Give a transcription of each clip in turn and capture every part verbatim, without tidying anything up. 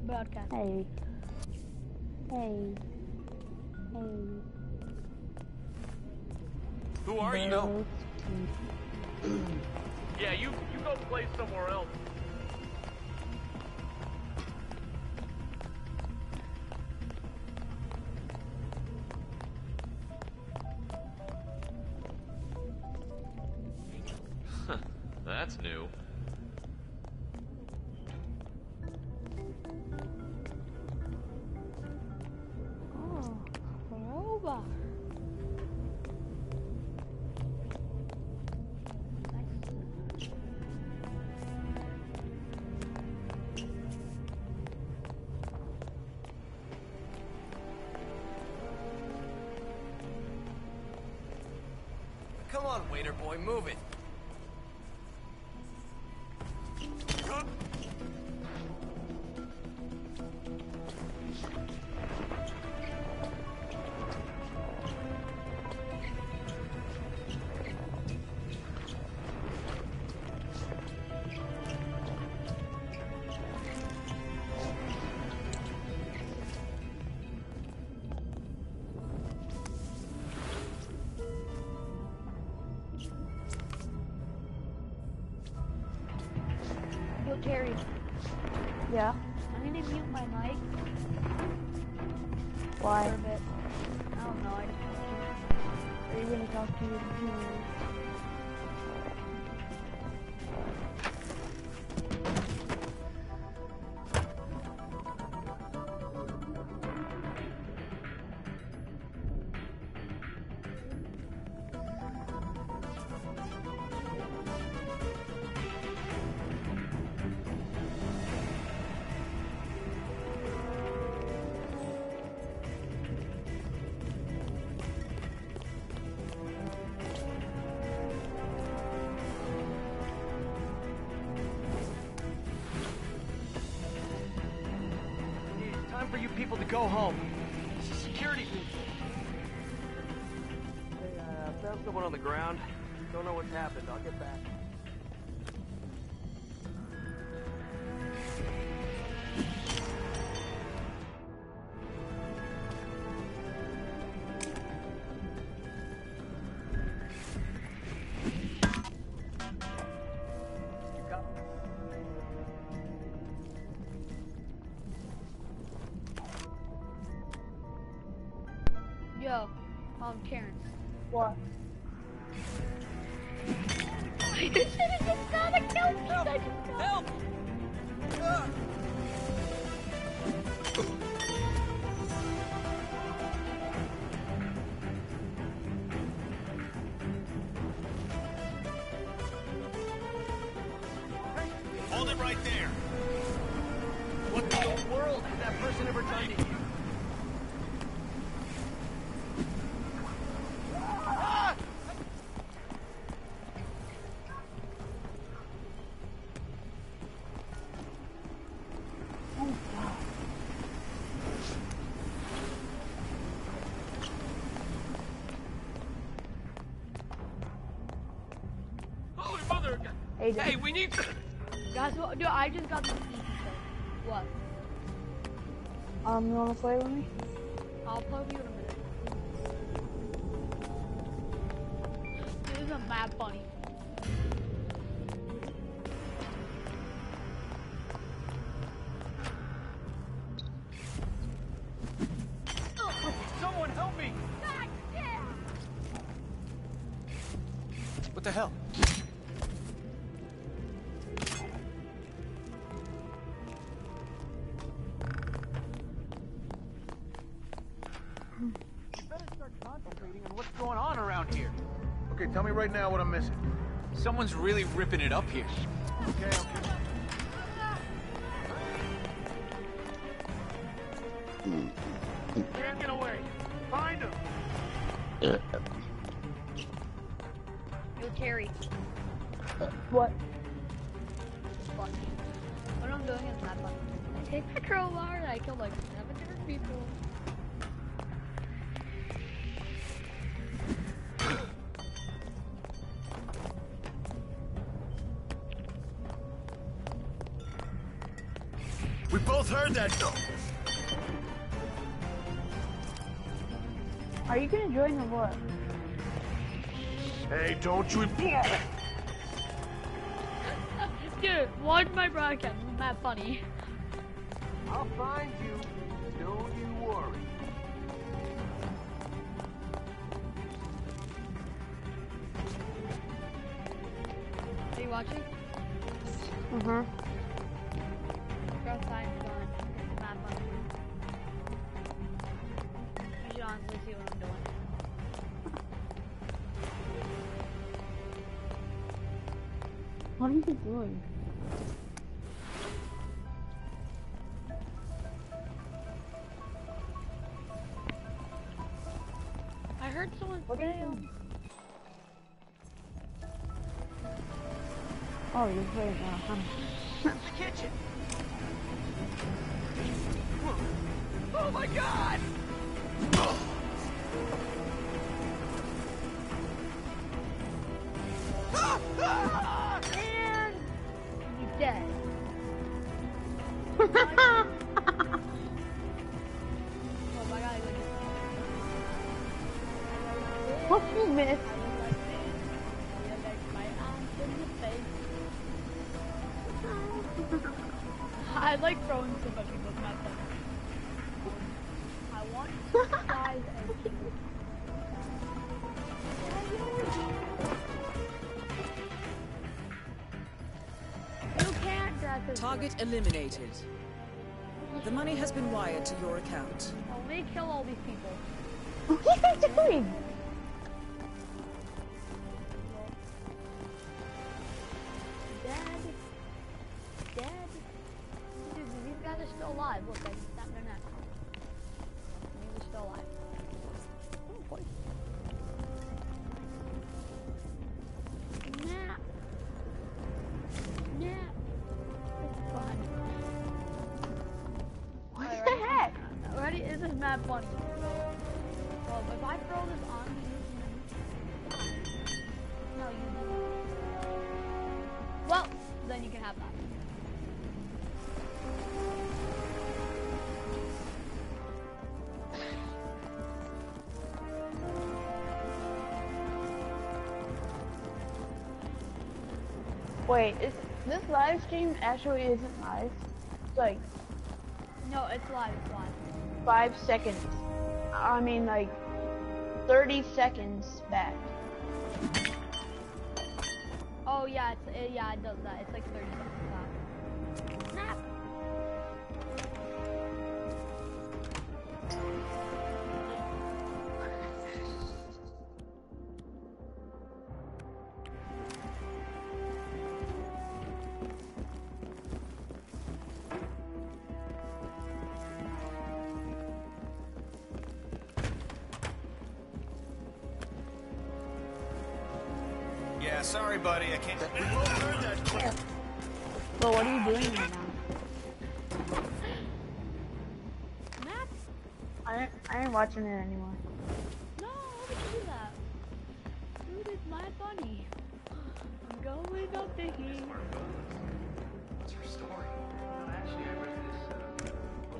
broadcast. Hey. Hey. Hey. Who are you? Yeah, you you go play somewhere else. That's new. Oh, robot. Come on, waiter boy, move it. Yo, Terry. Yeah? I'm gonna mute my mic Why? for a bit. I don't know. I just want Are you gonna talk to your computer? It's time for you people to go home. Security people. Hey, uh, found someone on the ground. Don't know what's happened. I'll get back. You got Yo, um, Terrence. What? You should have just not a kill me. I just got help! Ah! Hold it right there. What in the world has that person ever done to you? Ah! Holy mother! Hey, Hey, we need to... Guys, what, dude, I just got this easy thing. What? um, you wanna play with me? I'll play with you in a minute. This is a mad funny. Someone help me! What the hell? You better start concentrating on what's going on around here. Okay, tell me right now what I'm missing. Someone's really ripping it up here. Okay, okay. Can't get away. Find him. Yo, Terry. What? Fuck. What I'm doing is not fun. I take my crowbar and I kill like seven different people. We both heard that. Are you gonna join or what? Hey, don't you... Dude, watch my broadcast. It's not funny. I'll find you. Don't you worry. Are you watching? Uh-huh. Go outside and go on. It's not funny. You should honestly see what I'm doing. What are you doing? I heard someone What are you say, doing? Oh, you're playing now, huh? The kitchen. Oh my God! and he's dead. Oh my God, look at What you missed? I like throwing so much people at them. I want to guys and you. You can't grab this. Target eliminated. The money has been wired to your account. Only kill all these people. What are you doing? Dead. Dead. Dude, these guys are still alive. Look, I just snapped their neck. These are still alive. Oh, boy. Nah. Nah. It's fun. What Alright, the ready? heck? Ready? This is mad funny. Well, if I throw this on you, no, you do. Well, then you can have that. Wait, is this live stream actually isn't live? It's like No, it's live. It's live. five seconds. I mean, like thirty seconds back. Oh yeah, it's it, yeah, it does that. It's like thirty seconds back. Snap. Yeah, sorry, buddy. I can't... We both heard that. But what are you doing right now? Snap. I ain't, I ain't watching it anymore. No, why would you do that? Dude, it's my funny. I'm going up the hill. What's your story? Actually, I read this.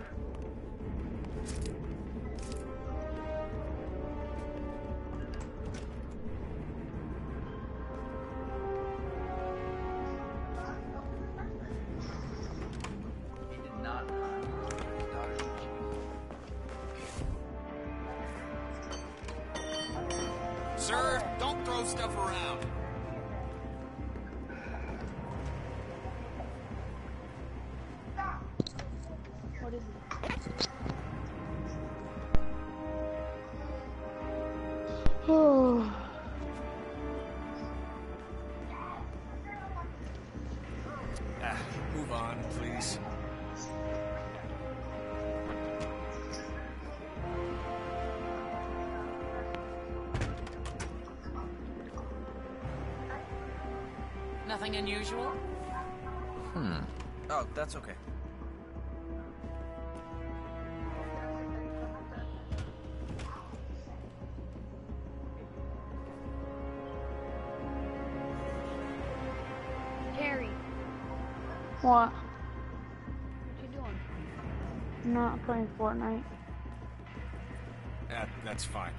He did not harm his daughter's Sir, don't throw stuff around. What is it? Oh. Ah, move on, please. Nothing unusual? Hmm. Oh, that's okay. Carrie, What? what you doing? I'm not playing Fortnite. That, that's fine.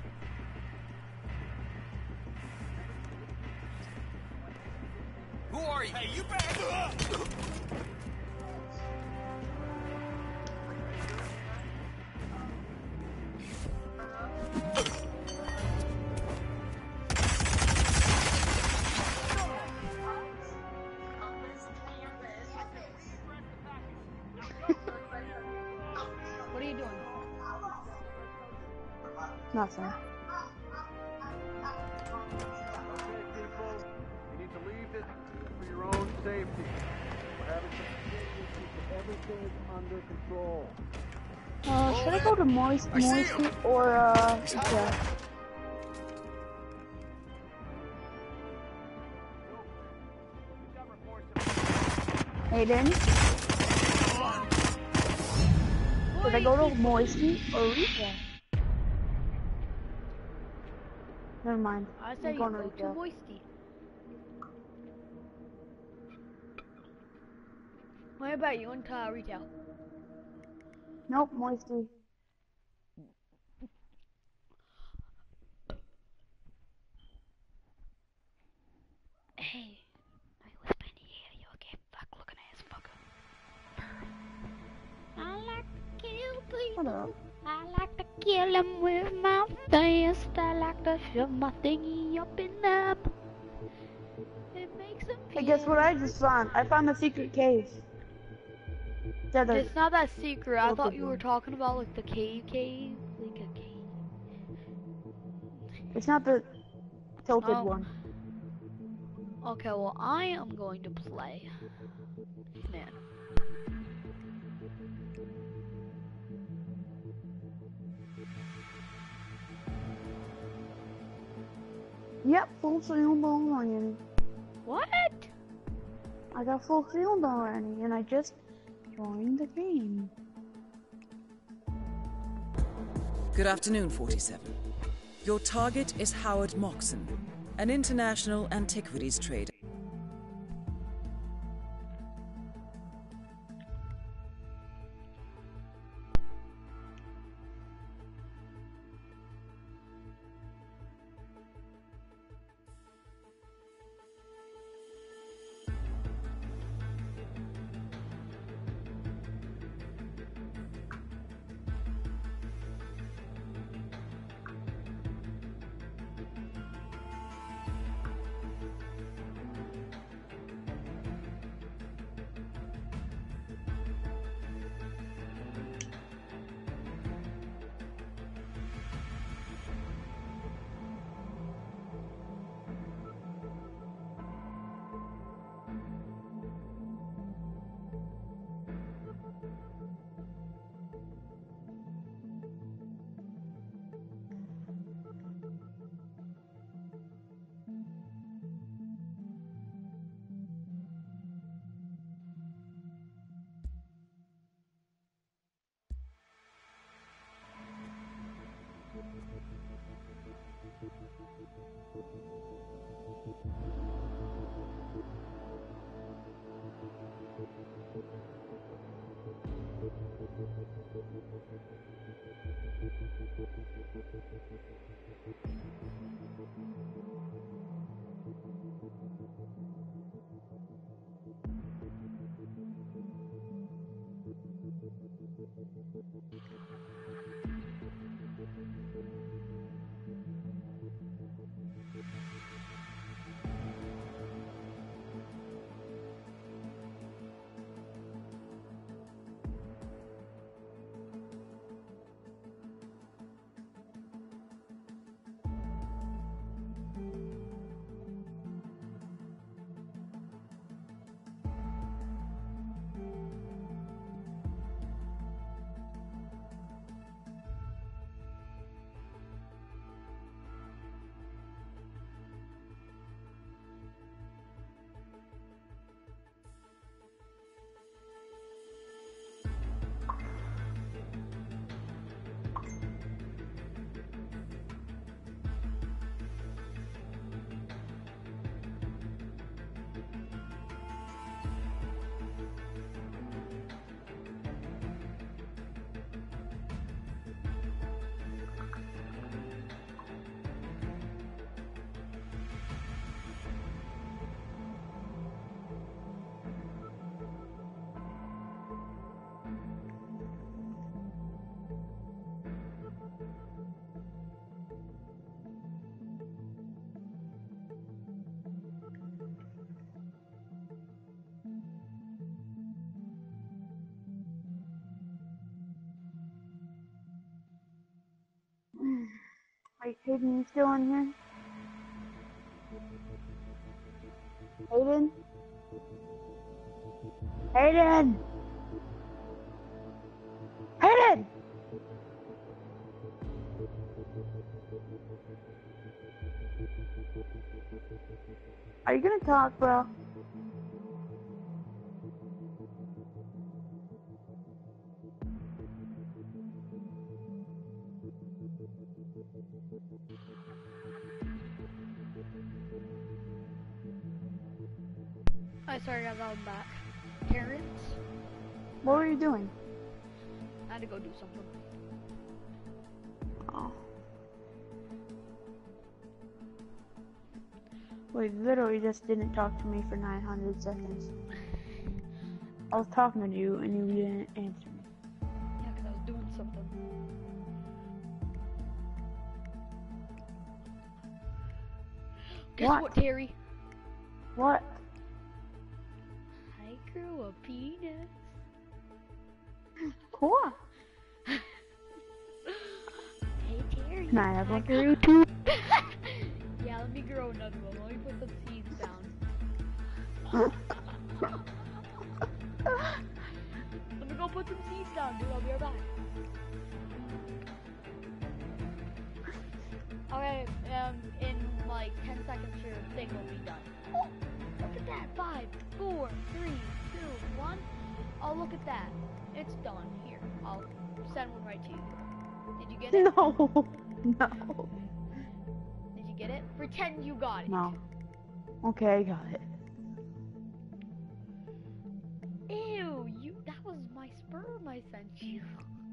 Who are you? Hey, you back up! What are you doing? Nothing. Okay, people, you need to leave this for your own safety. We're having some issues, but everything is under control. Uh, should I go to Moist, I see Moist him. or, uh, yeah. Aiden? Should I go to Moisty or Retail? Never mind. I I'm say you going go to to Retail. Moisty. What about you into uh, retail? Nope, Moisty. Hey, I was been here, you okay? Fuck looking ass fucker. I like to kill Shut up. people. I like to kill them with my fist. I like to shove my thingy up in them. It makes them feel. Hey, guess what I just found? I found a secret cave. Yeah, the, It's not that secret. I Tilted thought you were one. talking about like the cave cave. Like a cave. It's not the tilted Oh. one. Okay, well I am going to play. Man. Yep, full field already. What? I got full field already, and I just joined the game. Good afternoon, forty-seven. Your target is Howard Moxon, an international antiquities trader. Wait, Hayden, you still in here? Hayden? Hayden! Hayden! Are you gonna talk, bro? I sorry guys, I'm back. Terrence, What were you doing? I had to go do something. Oh. Well, you literally just didn't talk to me for nine hundred seconds. I was talking to you and you didn't answer me. Yeah, because I was doing something. Guess What? what, Terry? What? I grew a penis. What? Hey, Terry. Can I have one? grew two. Yeah, let me grow another one. Let me put some seeds down. Let me go put some seeds down, dude. I'll be right back. Okay, um, in like ten seconds, your thing will be done. Oh, look at that. Five, four, three, two, one. Oh, look at that. It's done. Here, I'll send one right to you. Did you get it? No. No. Did you get it? Pretend you got it. No. Okay, I got it. Ew, you, that was my sperm I sent you.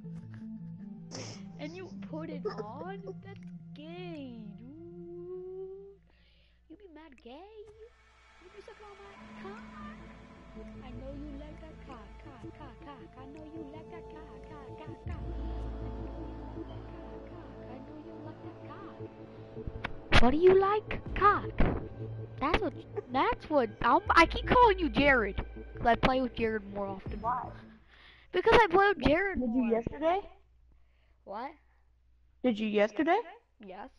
And you put it on? That's gay, dude. You be mad gay? You be sucking on my cock? I know you like that cock, cock, cock, cock. I know you like that cock, cock, cock, cock. I know you like that cock. What do you like? Cock. That's what, that's what, I'm, I keep calling you Jared. Because I play with Jared more often. Why? Because I play with Jared Did more. you yesterday? What? Did you yesterday? Yes.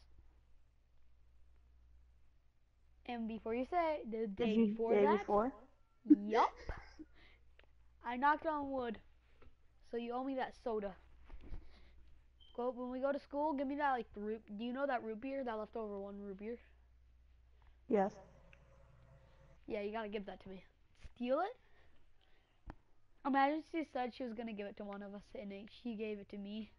And before you say, the Did day you before day that? before? Yup. I knocked on wood. So you owe me that soda. Go, when we go to school, give me that, like, root, do you know that root beer? That leftover one root beer? Yes. Yeah, you gotta give that to me. Steal it? Imagine she said she was gonna give it to one of us and then she gave it to me.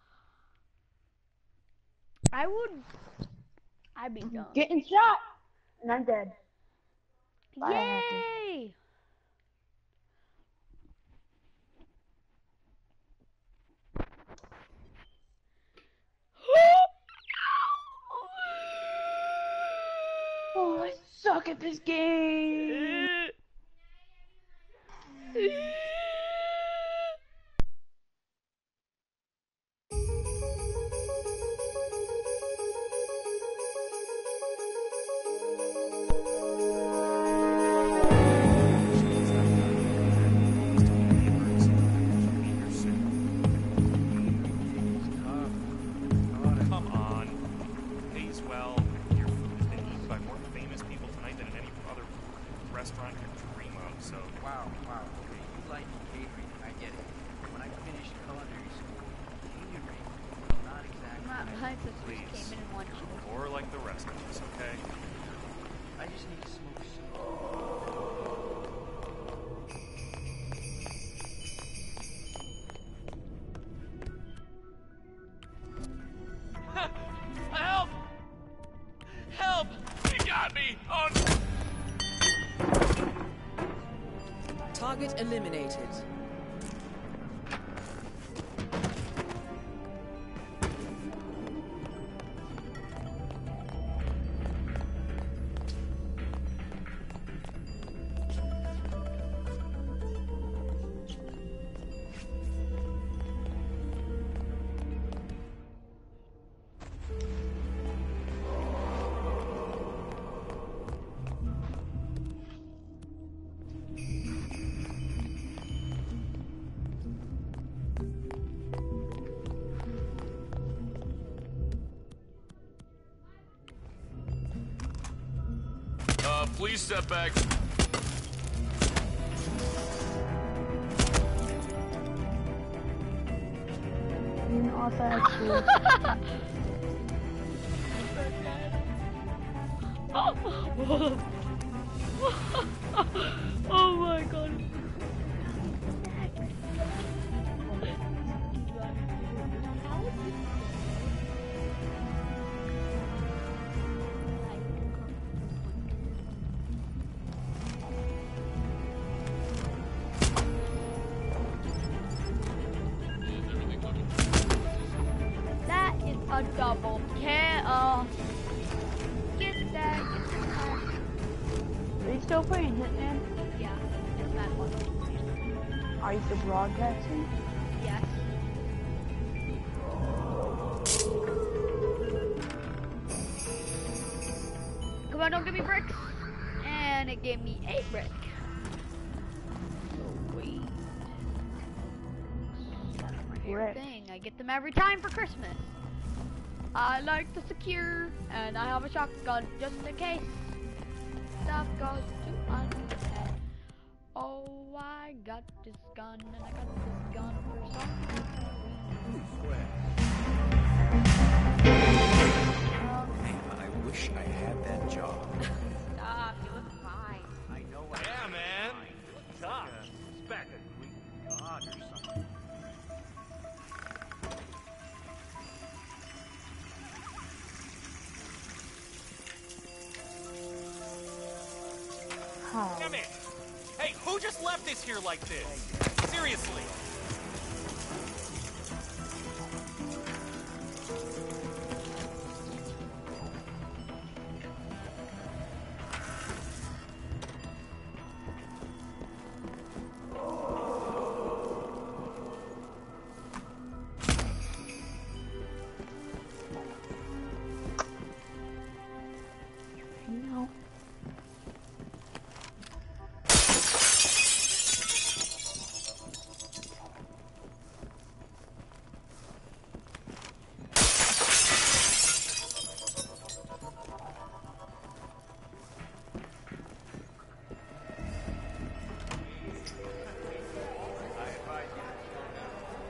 I would... I'd be done. Getting shot! And I'm dead. Bye, Yay! Oh, I suck at this game! Come on. Pays well. Your food has been eaten by more famous people tonight than in any other restaurant could dream of, so... Wow, wow. Okay, you like catering, I get it. When I finished culinary school, catering was not exactly... Not my- mine, so she Please. just came in and watched it. Or like the rest of us, okay? I just need to smoke some. Help! Help! You got me! Oh, Target eliminated. Please step back. You know, I thought actually. Oh my god. That is a double kill. Get that, get that. Are you still playing Hitman? Yeah, it's that one. Are you still broadcasting? Yes. Come on, don't give me bricks. And it gave me a brick. Sweet. That's my favorite Brick. thing. I get them every time for Christmas. I like to secure, and I have a shotgun just in case stuff goes to unsaid. Oh, I got this gun, and I got this gun for some Man, I wish I had that job. Stop, you look fine. I know I Yeah, man. Tough. Expect a Greek god or something. How? Come in. Hey, who just left this here like this? Seriously. No. I advise you to slow down.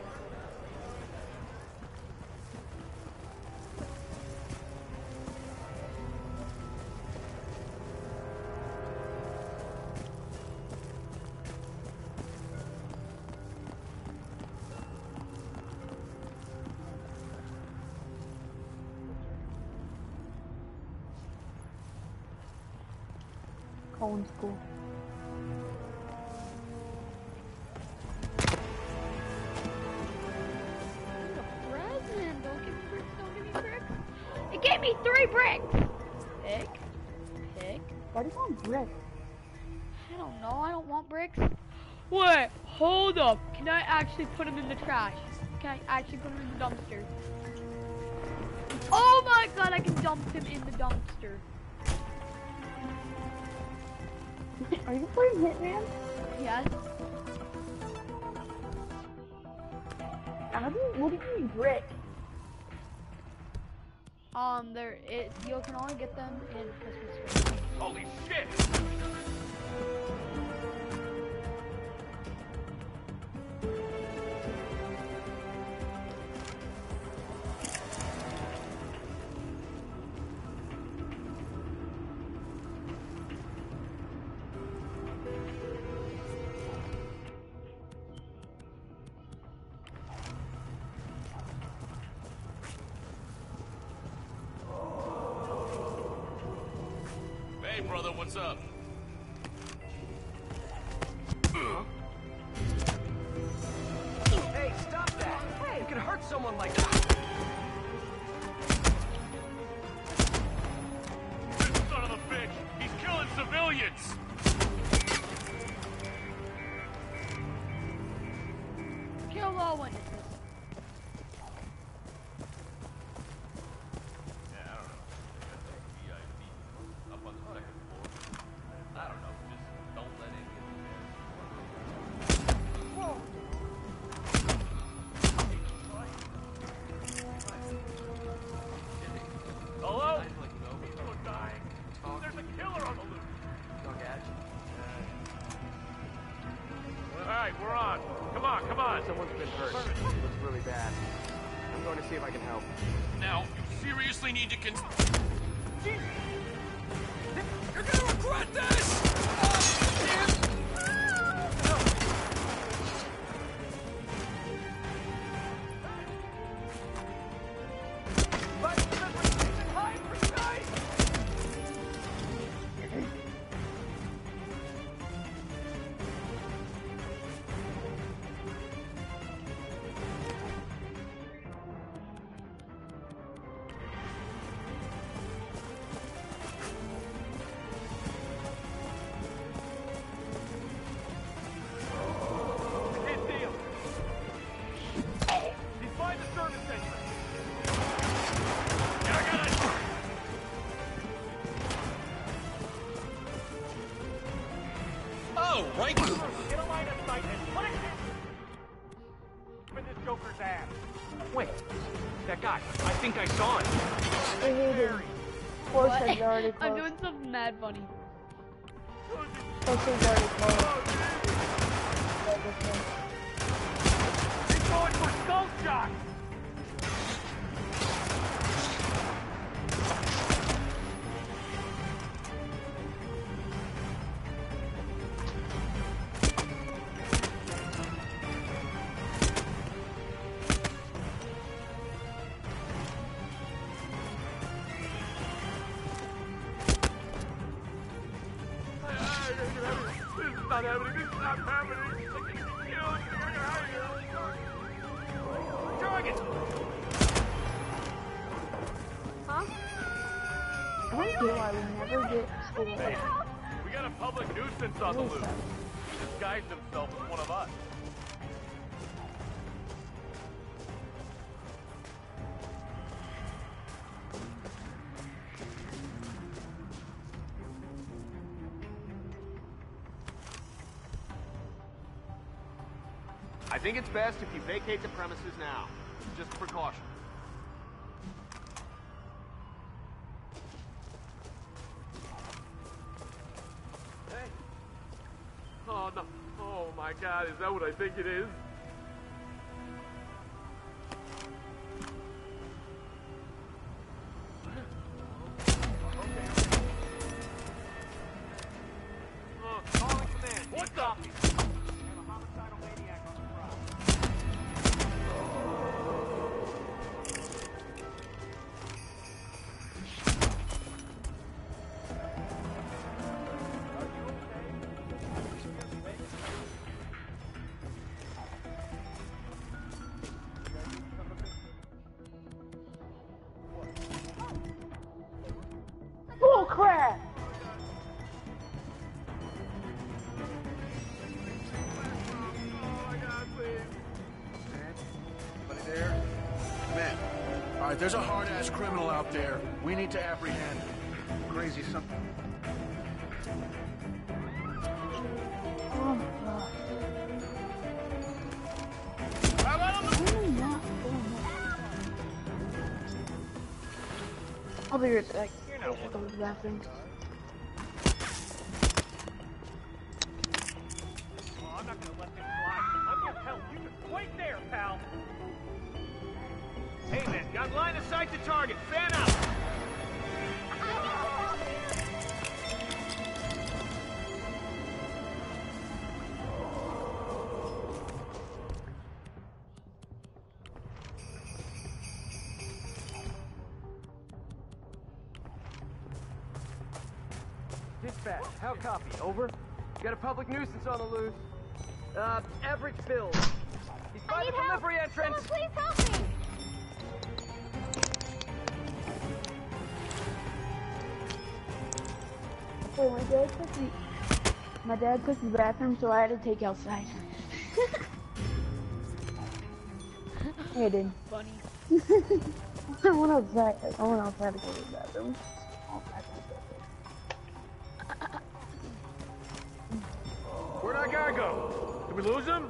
Colin's cool. present. Don't give me bricks, don't give me bricks. It gave me three bricks. Pick. Pick. Why do you want brick? I don't know, I don't want bricks. Wait, hold up. Can I actually put them in the trash? Can I actually put them in the dumpster? Oh my god, I can dump them in the dumpster. Are you playing Hitman? Yes. How do you, what do you mean brick? Um, there, it, you can only get them in Christmas trees. Holy shit! Hey, brother, what's up? Hey, stop that! Hey, you can hurt someone like that. This son of a bitch! He's killing civilians! Kill all witnesses. Yeah, I don't know. V I P up on the second floor. I don't know. Just don't let it get Whoa! Hello? People are dying. There's a killer on the loose. Someone's been hurt. It looks really bad. I'm going to see if I can help. Now, you seriously need to cons- You're gonna regret this! Right? Get a line of sight and put it in this Joker's ass. Wait, that guy. I think I saw him. I hate it. Force has already closed. I'm doing something mad funny. Force has already closed. He's going for skull shot. Not happening. This is not happening. Target. Huh? I don't get why we never get school. Hey, we got a public nuisance on the loose. He disguised himself as one of us. I think it's best if you vacate the premises now. Just a precaution. Hey. Oh, no. Oh, my God. Is that what I think it is? Oh, calling command. What the? Bull crap! Anybody there? Man, all right, there's a hard-ass criminal out there. We need to apprehend him. Crazy something. Oh, God. I'll be right back. I have to go to the bathroom. Oh, I'm not gonna let this slide. I'm gonna tell you to wait there, pal. Hey, man, got line of sight to target. Fan out. Dispatch, how copy? Over. Got a public nuisance on the loose. Uh, Everett Bills. He's by the delivery entrance. Someone please help me! Hey, my dad took me. My dad took the bathroom, so I had to take outside. Hey, dude. Funny. I went outside. I went outside to go to the bathroom. Where'd our guy go? Did we lose him?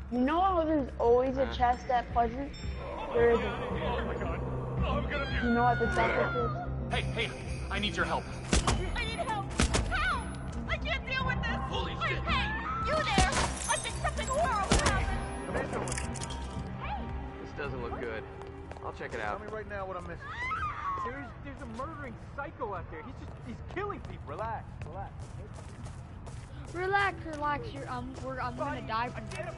You know how there's always a chest at Pleasant? There isn't. Oh my god. Oh, I'm gonna be... You know what the chest is? Hey, hey, I need your help. I need help! Help! I can't deal with this! Holy Wait, shit! Hey! You there! I think something horrible happened! Hey! This doesn't look good. I'll check it out. Tell me right now what I'm missing. There's there's a murdering psycho out there. He's just he's killing people. Relax, relax. Relax, relax. You're um, we're I'm gonna die from this.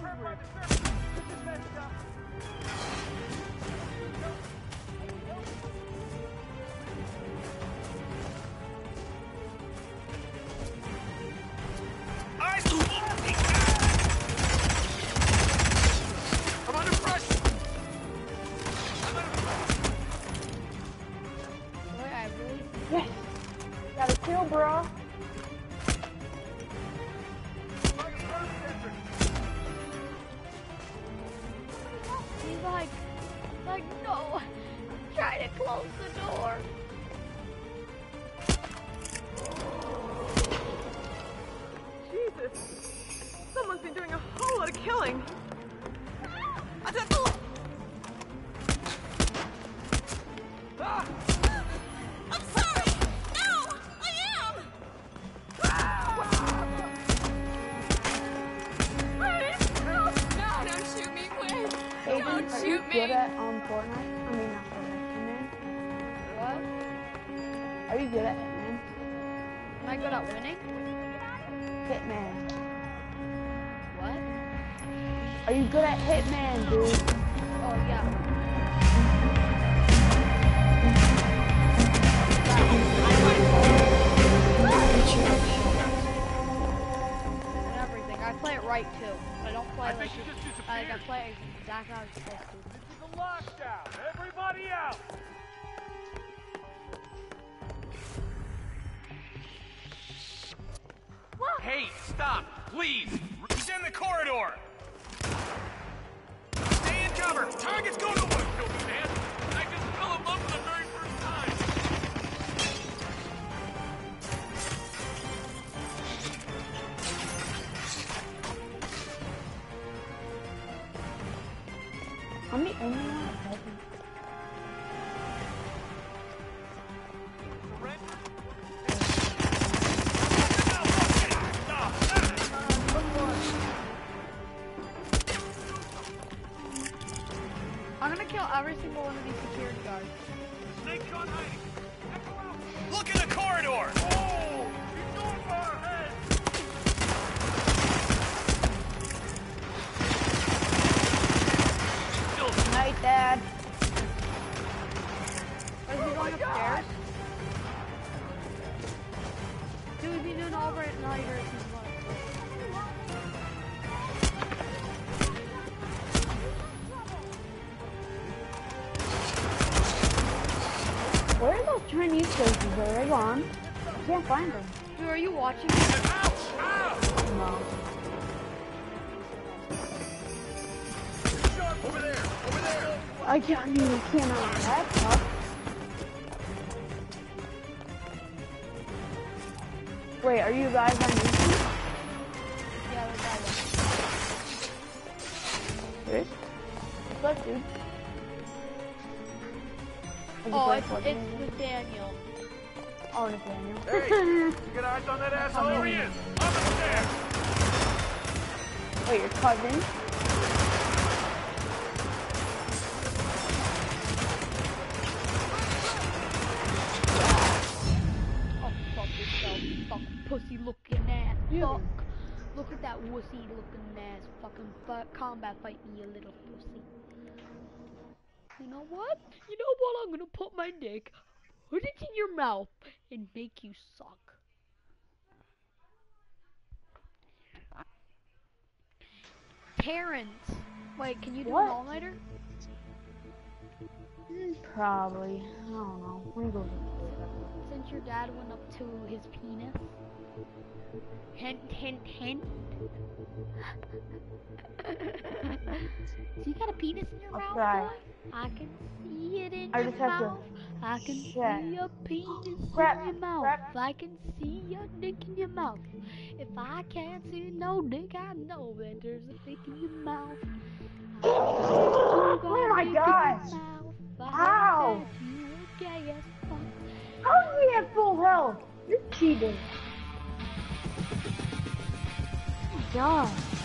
I'm under pressure. Wait, I really. Yes! Got a kill, bro. He's like, like no. Try to close the door. Jesus! Someone's been doing a whole lot of killing. Ah! I'm sorry! No! I am! Wait! No! No, don't shoot me, Wait! Aiden, Don't are shoot you me! good at um, Fortnite? I mean, not Fortnite. Hitman? What? Are you good at Hitman? Am I good at winning? Hitman. What? Are you good at Hitman, dude? Oh yeah. And everything. I play it right too. I don't play I like think you just like I disappeared. play it exactly how it's supposed to. This is a lockdown. Everybody out. Hey, stop, please. He's in the corridor. Stay in cover. Target's going to work. Don't do that. I just fell in love for the very first time. I'm the only one that doesn't. I'm gonna kill every single one of these security guards. Snake gun hiding. Look in the corridor. Oh! He's going for our head. Night, Dad. Is he going upstairs? Dude, is he doing all right now? You're Where are those Chinese places? Are they gone? I can't find them. Dude, are you watching? No. Over there! Over there! I can't even can't on my laptop. Wait, are you guys on YouTube? Yeah, we're got it. Serious? What's up, dude? Is it Oh, like it's, what it's it is? Nathaniel. Oh, Nathaniel. Hey, you got eyes on that asshole? There he is. Up the stairs. Wait, your cousin? Oh, fuck yourself, fuck pussy looking ass. Yeah. Fuck. Look at that wussy looking ass. Fucking fu- combat fight me, you little pussy. You know what? You know what? I'm gonna put my dick, put it in your mouth, and make you suck. Terrence. Wait, can you do What? an all-nighter? Mm, Probably. I don't know. Let me go. Since your dad went up to his penis. Hint, hint, hint. So you got a penis in your I'll mouth, try. boy? I can see it in I your just have to- mouth. I can Shut. see a penis Crap, in your mouth. crap. I can see your dick in your mouth. If I can't see no dick, I know that there's a dick in your mouth. Oh my gosh! How? You were gay as fuck. How do we have full health? You're cheating. Oh my god.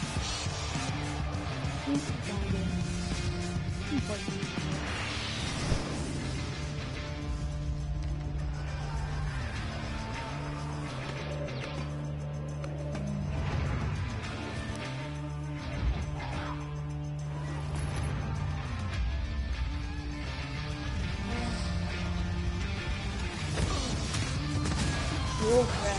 Oh crap.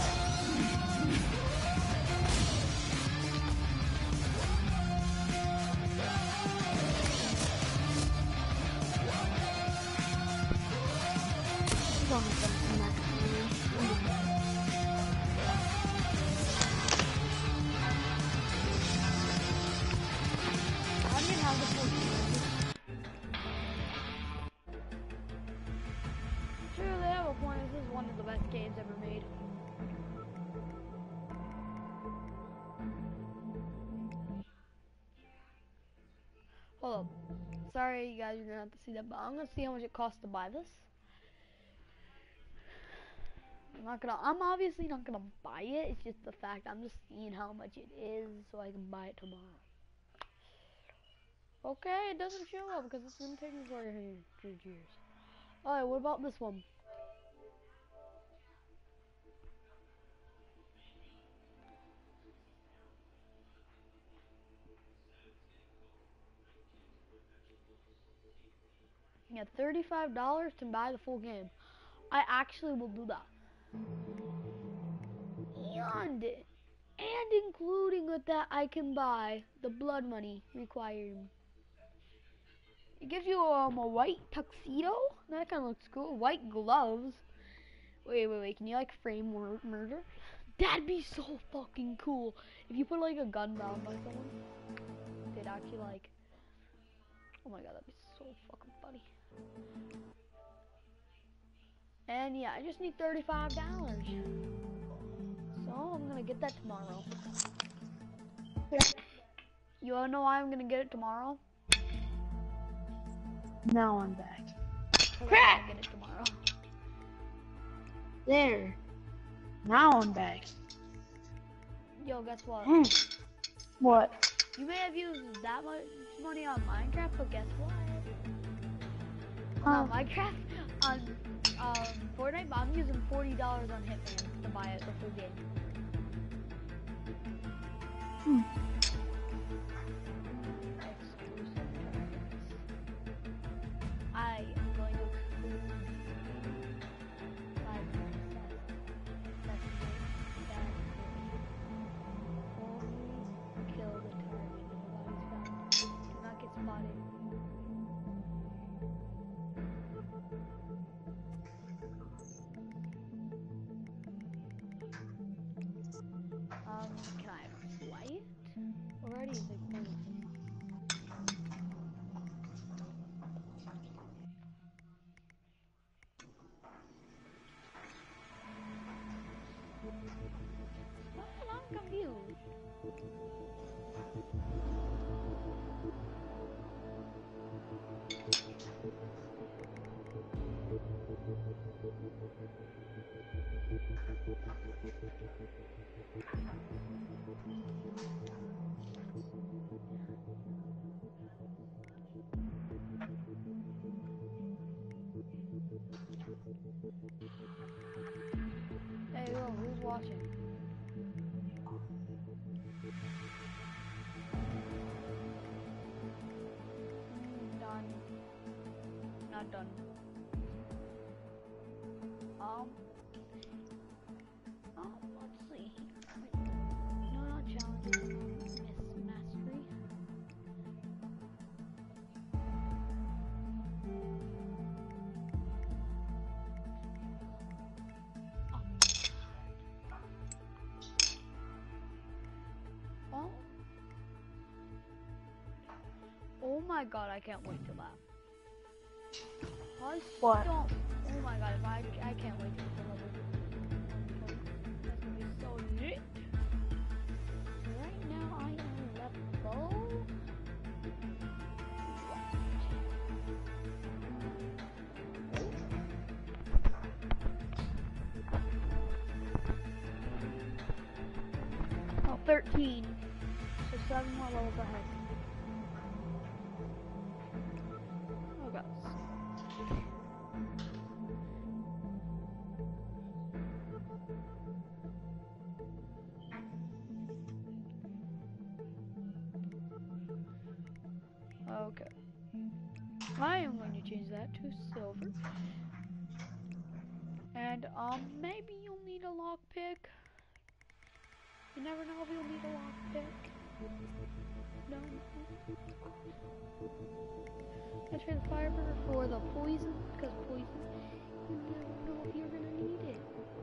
Sure, they have a point. This is one of the best games ever made. Hold up. Sorry, you guys, you're gonna have to see that, but I'm gonna see how much it costs to buy this. I'm not gonna. I'm obviously not gonna buy it. It's just the fact I'm just seeing how much it is, so I can buy it tomorrow. Okay, it doesn't show up because it's gonna take me four hundred years. Alright, what about this one? Yeah, thirty-five dollars to buy the full game. I actually will do that. And, and including with that, I can buy the blood money required. It gives you um, a white tuxedo. That kind of looks cool. White gloves. Wait, wait, wait. Can you like frame mur murder? That'd be so fucking cool. If you put like a gun down by someone, they'd actually like. Oh my god, that'd be so fucking funny. And yeah, I just need thirty-five dollars. So I'm gonna get that tomorrow. You wanna know why I'm gonna get it tomorrow? Now I'm back. I'm gonna get it tomorrow. There. Now I'm back. Yo, guess what? Mm. What? You may have used that much money on Minecraft, but guess what? Huh? On Minecraft, on um, Fortnite, but I'm using forty dollars on Hitman to buy it the full game. Hmm. I am going to exclude five percent. That's it. That's it. Only kill the target. Nobody's found. Do not get spotted. Um, can I fly it? Already is like pointless. Well, I'm confused. Hey, yo, who's watching? Mm, done. Not done. Um. Oh, let's see. No, not challenges. Miss Mastery. Um. Oh. Oh my god, I can't wait to laugh. I What? Don't. Oh my god, if I, I can't wait to the level. That's gonna be so lit. Right now I am level. Oh, thirteen. So seven more levels ahead. Oh god. Okay. I am going to change that to silver. And um maybe you'll need a lockpick. You never know if you'll need a lockpick. No. I trade the fiber for the poison, because poison, you never know if you're gonna need it.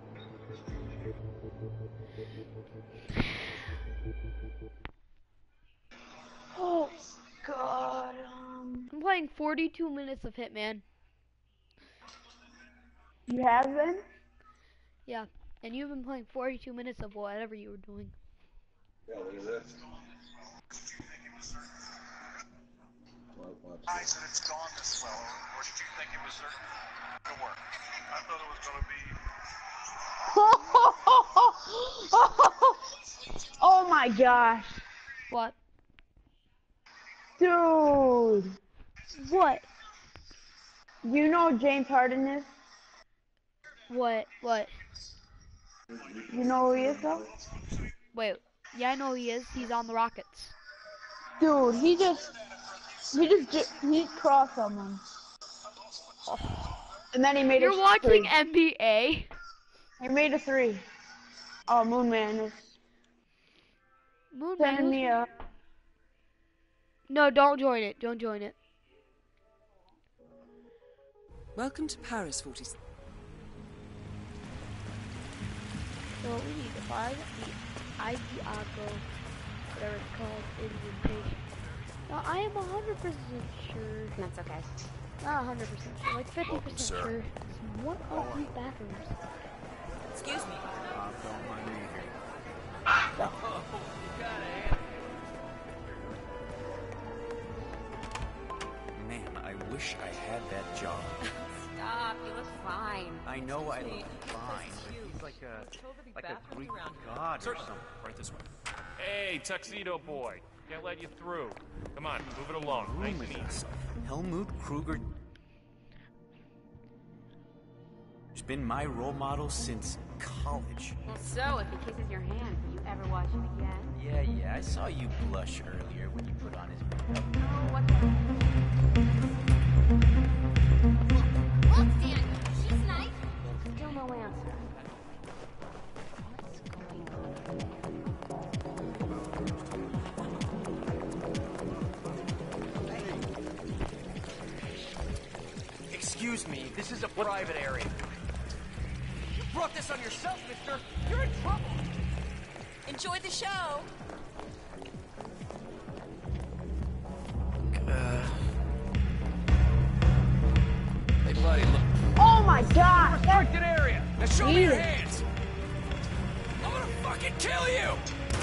Oh god. Um, I'm playing forty-two minutes of Hitman. you have been? Yeah, and you've been playing forty-two minutes of whatever you were doing. Yeah, what is this? Nice that it's gone this well, or did you think it was going to work? I thought it was going to be... Oh my gosh. What? Dude. What? You know who James Harden is? What? What? You know who he is though? Wait, yeah, I know who he is. He's on the Rockets. Dude, he just, he just, j- he crossed someone. Oh. And then he made You're a watching three. N B A? He made a three. Oh, Moon Man is Moon sending Man, me a... No, don't join it. Don't join it. Welcome to Paris, forty-seven. So what we need to find the Asiago, whatever it's called, indentation. Now I am one hundred percent sure. That's okay. Not one hundred percent sure, like fifty percent sure. It's one of these bathrooms. Excuse me. Uh, don't mind me. So, Man, I wish I had that job. Stop, you look fine. I know I Excuse me. look fine, but he's like a like a Greek god or something. Right this way. Hey, tuxedo boy. Can't let you through. Come on, move it along. Nice and easy. Helmut Kruger has been my role model since college. Well, so if he kisses your hand, will you ever watch it again? Yeah, yeah, I saw you blush earlier when you put on his makeup. Oh, what the... Look, Daniel, she's nice. Still no answer. What's going Hey. Excuse me, this is a private area. You brought this on yourself, mister. You're in trouble. Enjoy the show. Uh, hey, buddy, look. Oh my god! Restricted area. Now show me your Jesus. hands. I'm gonna fucking kill you.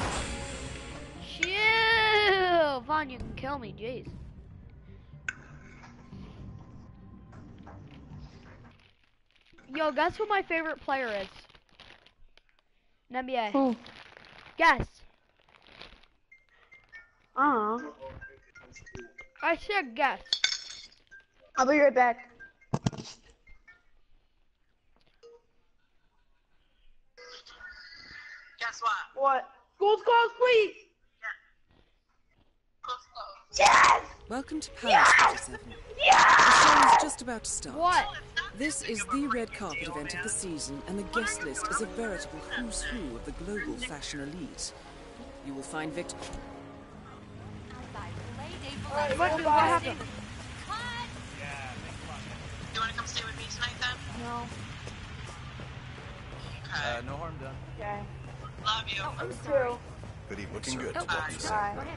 chill! Fine, you can kill me, jeez. Yo, guess who my favorite player is? In N B A. Who? Guess. Uh-huh. I said guess. I'll be right back. Guess what? What? School's closed, please! Close, close. Yes! Welcome to Paris, forty-seven. The Yes! show is just about to start. What? This is the red carpet event of the season, and the guest list is a veritable who's who of the global fashion elite. You will find Victor. Alright, What, goodbye. what happened? You want to come stay with me tonight, then? No. Okay. Uh, no harm done. Okay. Love you. Oh, I'm Me sorry. too. Good evening, looking good. Oh, What do you say? Bye. Go ahead.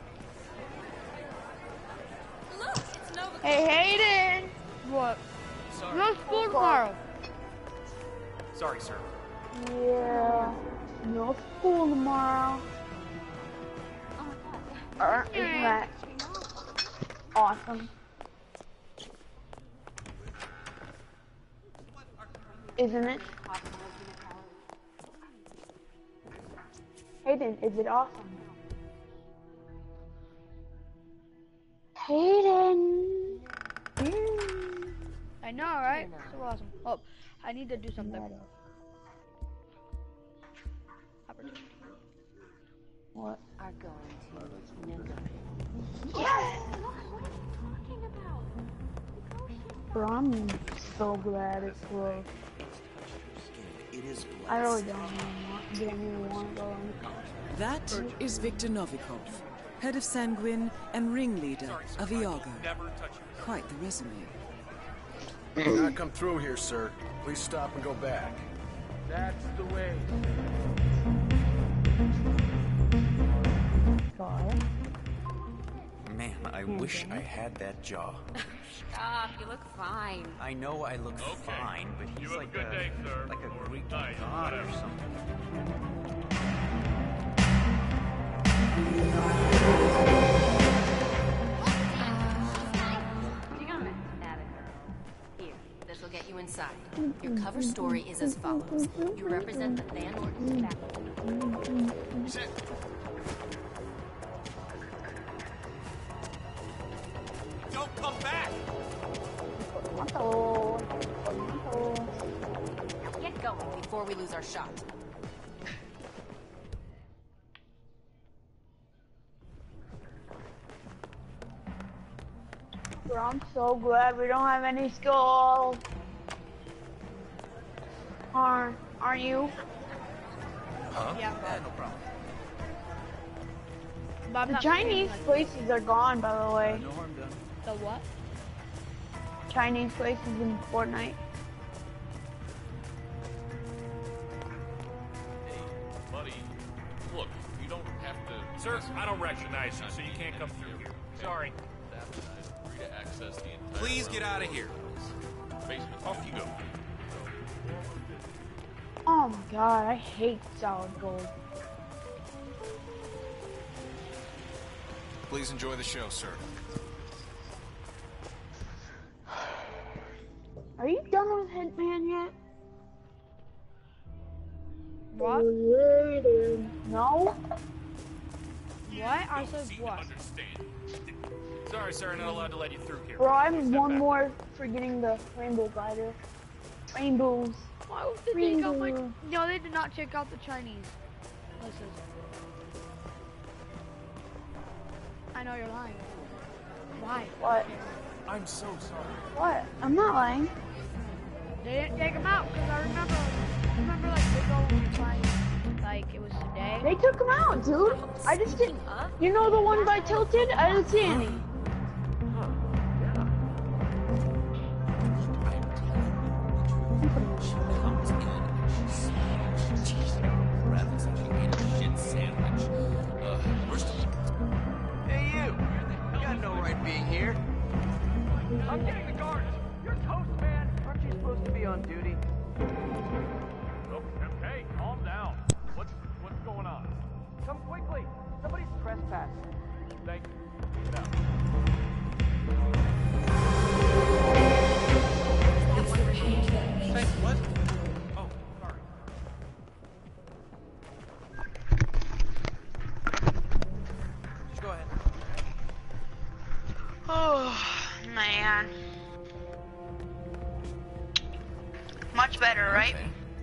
Look, it's Nova. Hey, Hayden! What? Sorry. No school tomorrow. Sorry, sir. Yeah. No school tomorrow. Oh my god. Uh, isn't that awesome? Isn't it? Hayden, is it awesome? Hayden! Mm. I know, right? So awesome. Oh, I need to do something. Opportunity. What? Are going to Nineveh. Yes! What are you talking about? Bro, I'm so glad it's closed. It is I really don't even want, didn't even want to go in the car. That is Viktor Novikov, head of Sanguine and ringleader of Iago. Never touch your Quite the resume. Do not come through here, sir. Please stop and go back. That's the way. Sorry. Man, I wish I had that jaw. Stop, you look fine. I know I look fine, but he's have a like good a, day, sir. like a Or Greek night, god or whatever. something. Hang on a minute, Attica. Here, this will get you inside. Your cover story is as follows. You represent the Van Orton family. Sit. Don't come back! Tomato. Tomato. Now get going before we lose our shot. Bro, I'm so glad we don't have any school. Aren't, aren't you? Huh? Yeah. Yeah, no problem. But I'm The not Chinese saying, places are gone, by the way. No harm done. like, the what? Chinese places in Fortnite. Hey, buddy, look, you don't have to... Sir, I don't recognize you, so you can't come through here. Sorry. Free to access the entire Please get out of here. basement. Off you go. Oh my god, I hate solid gold. Please enjoy the show, sir. Are you done with Hitman yet? What? No? What? I said what? Understand. Sorry, sir, not allowed to let you through here. Bro, I'm Step one back. more for getting the rainbow glider. Rainbows. Why would they take out my... Rainbow. No, they did not check out the Chinese places. I know you're lying. Why? What? I'm so sorry. What? I'm not lying. They didn't take them out because I remember, remember like they go when we were playing, like it was today. They took them out, dude. I just didn't. You know the ones I tilted? I didn't see any. Hey, you! You got no right being here. I'm getting the guards. You're toast, man. Aren't you supposed to be on duty? Okay, calm down. What's, what's going on? Come quickly. Somebody's trespassing. Thank you. Now, Hey, what? Oh, sorry. Just go ahead. Oh, man. Much better, right?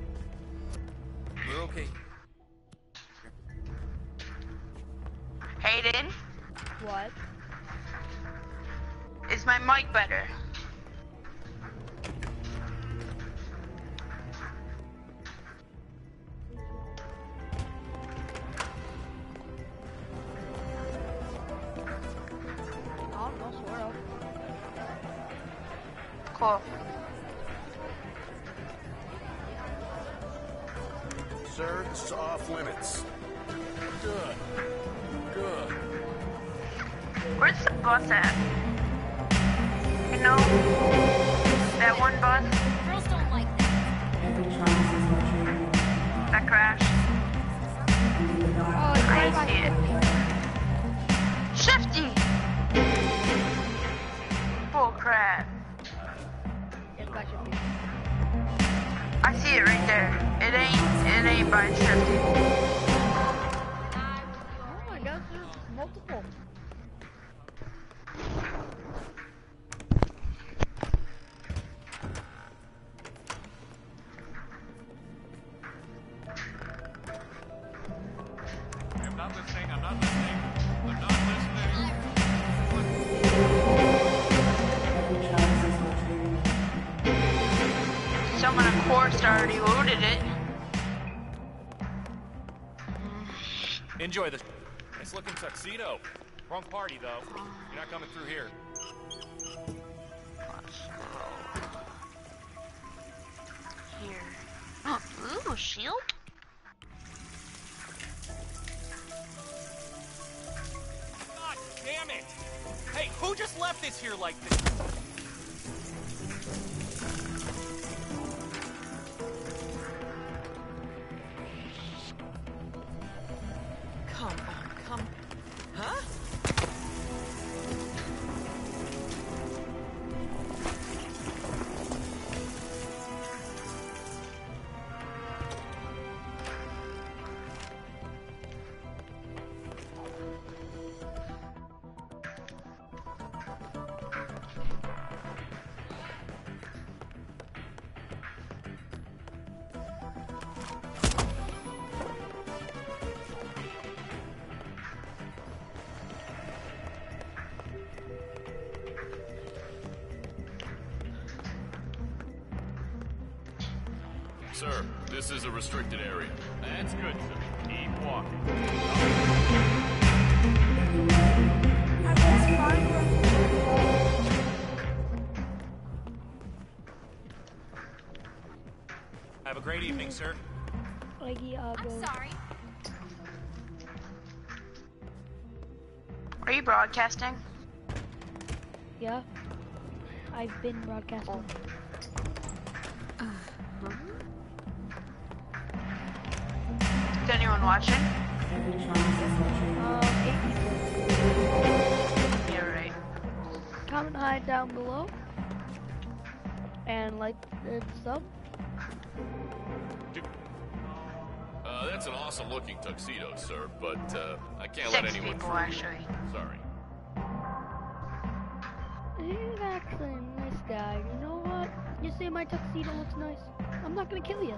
We're okay. Hayden, What? is my mic better? I don't know, sort of. Cool. Sir, this is off limits. Good. Good. Where's the bus at? You know, that one bus Girls don't like that. that crashed. Oh, it's I right by see it. Shifty! Bull crap. It's by Shifty. I see it right there. It ain't, it ain't by Shifty. Oh my gosh, there's multiple. I'm not listening. I'm not listening. I'm not listening. Someone, of course, already loaded it. Enjoy this. Nice looking tuxedo. Wrong party, though. You're not coming through here. Here. Oh, ooh, shield? God damn it! Hey, who just left this here like this? Come on, come. Huh? Sir, this is a restricted area. That's good, sir. Keep walking. Have a great evening, sir. Like, yeah, I'm sorry. Are you broadcasting? Yeah. I've been broadcasting. Is anyone watching? Um, eight people. Yeah, right. Comment high down below. And like and sub. Uh, that's an awesome looking tuxedo, sir, but uh, I can't Six let anyone people, through. actually. Sorry. He's actually a nice guy. You know what? You say my tuxedo looks nice. I'm not gonna kill you.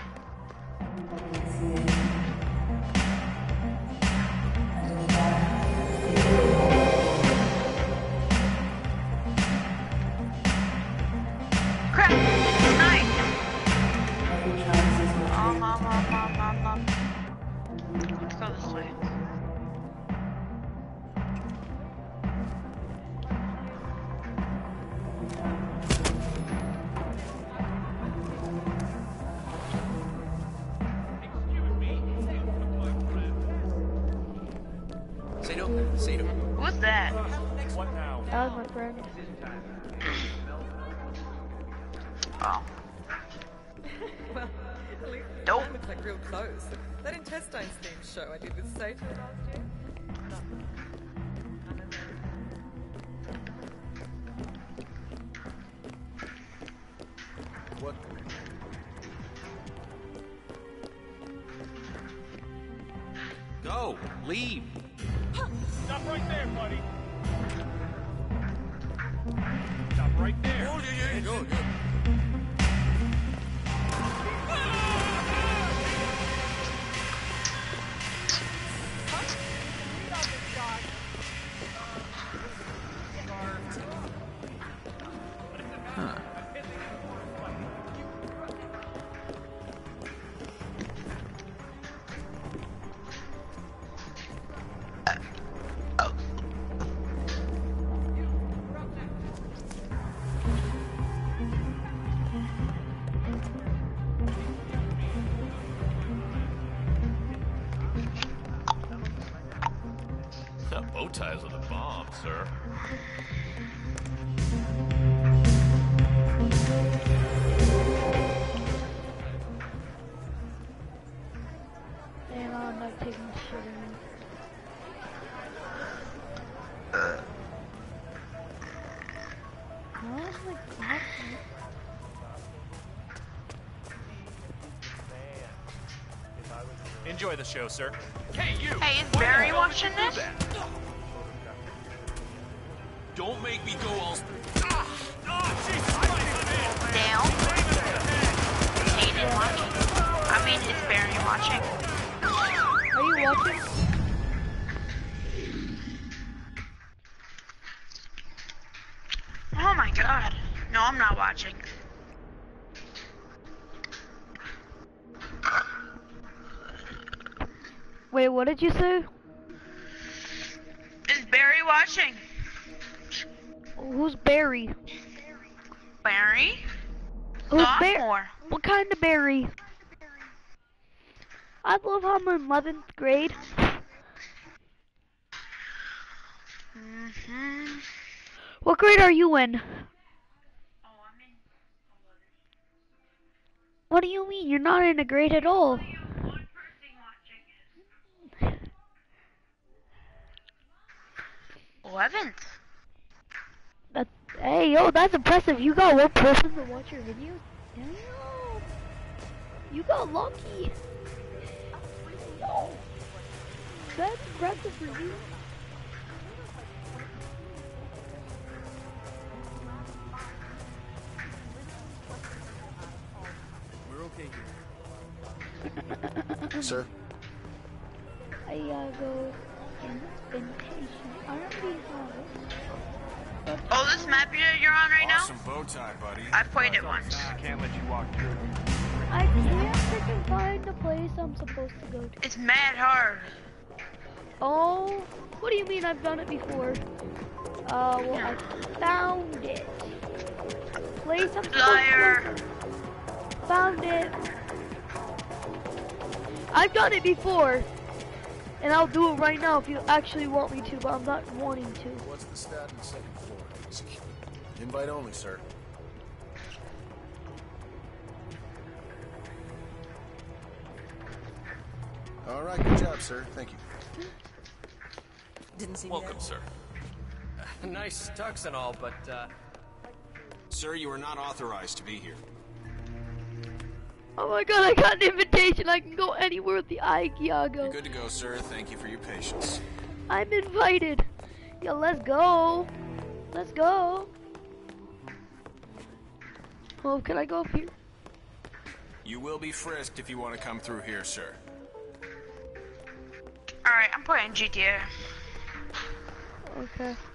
Crap! It's night! Um, um, um, um, um, um. Let's go this way. Sato, Sato. What's that? What now? That was my friend. Oh. Well, at least Nope. that looks like real clothes. That intestines themed show I did with Sato last year. What? Go! Leave! Stop right there, buddy. Stop right there. Oh, yeah, yeah, go, go. Huh. Bow ties are the bomb, sir. Damn, I'm not taking shit in. No, it's like that. Enjoy the show, sir. Hey, you! Hey, is Barry watching this? Don't make me go all... Ah! Oh, Jesus Christ! Down. Hayden watching. I mean, is Barry watching? Are you watching? Oh my god. No, I'm not watching. Wait, what did you say? Is Barry watching? Who's Barry? Barry? Who's Barry? Sophomore. What kind of Barry? I love how I'm in eleventh grade. Mm-hmm. What grade are you in? What do you mean? You're not in a grade at all. eleventh. That's, hey, yo, that's impressive. You got one person to watch your videos? Damn. You got lucky. Yo. That's impressive for you. We're okay here. Sir? I uh, go invitation. I already have it. Oh, this map you're on right now? Awesome bow tie, buddy. I played it once. I can't let you walk through. I can't freaking find the place I'm supposed to go to. It's mad hard. Oh, what do you mean I've done it before? Uh, well, I found it. Place I'm supposed Liar. to Found it. I've done it before. And I'll do it right now if you actually want me to, but I'm not wanting to. What's the stat in the second floor? Secure. Invite only, sir. All right, good job, sir. Thank you. Didn't see Welcome, sir. Nice tux and all, but, uh... Sir, you are not authorized to be here. Oh my god, I got an invitation. I can go anywhere with the Aikiago. You're good to go, sir. Thank you for your patience. I'm invited. Yo, let's go. Let's go. Oh, can I go up here? You will be frisked if you want to come through here, sir. Alright, I'm playing G T A. Okay.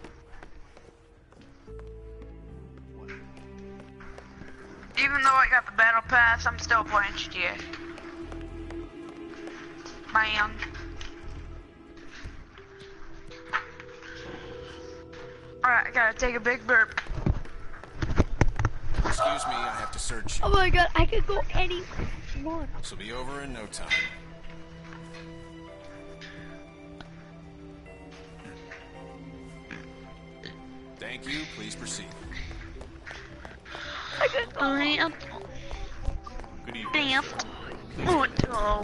Even though I got the battle pass, I'm still playing G T A. Bam. Alright, I gotta take a big burp. Excuse me, I have to search you. Oh my god, I could go anywhere. This will be over in no time. Thank you. Please proceed. I could go. Damn. Good evening. Damn. Oh, no.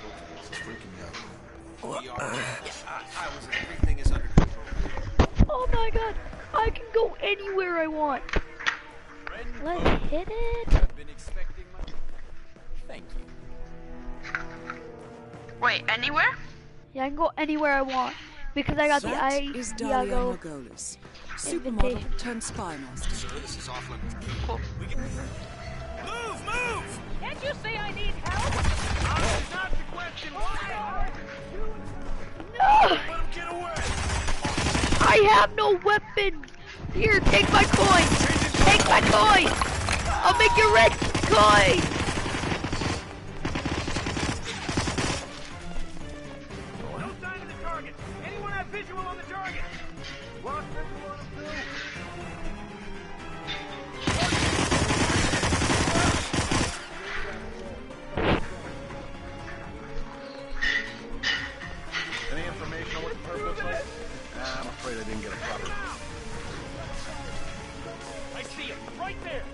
We are. I, I was. Everything is under control. Oh my god, I can go anywhere I want. Let's hit it. I've been expecting my... Thank you. Wait, anywhere? Yeah, I can go anywhere I want because I got That the is Daria Aikiago Margolis, invitation. supermodel turned spy master. Sir, this is off limits. Cool. We can. Move, move! Can't you see I need help? That's not the question. Why? No! Let him get away! I have no weapons. Here, take my coin. Take my coin. I'll make you rich. Coin. No sign of the target. Anyone have visual on the target? Lost visual on him too. Any information on what the perp looks like? I didn't get a proper... I see him, right there!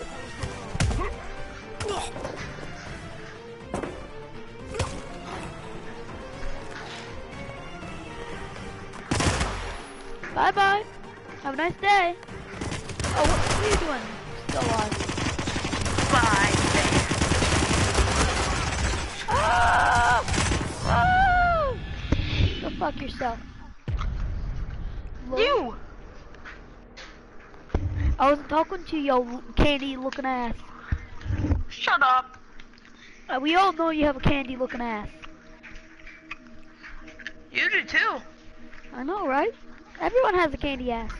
Bye bye. Have a nice day. Oh, what, what are you doing? Still alive. Bye. Ah! Ah! Go fuck yourself. Look. You. I wasn't talking to your candy looking ass. Shut up. Uh, we all know you have a candy looking ass. You do too. I know, right? Everyone has a candy ass.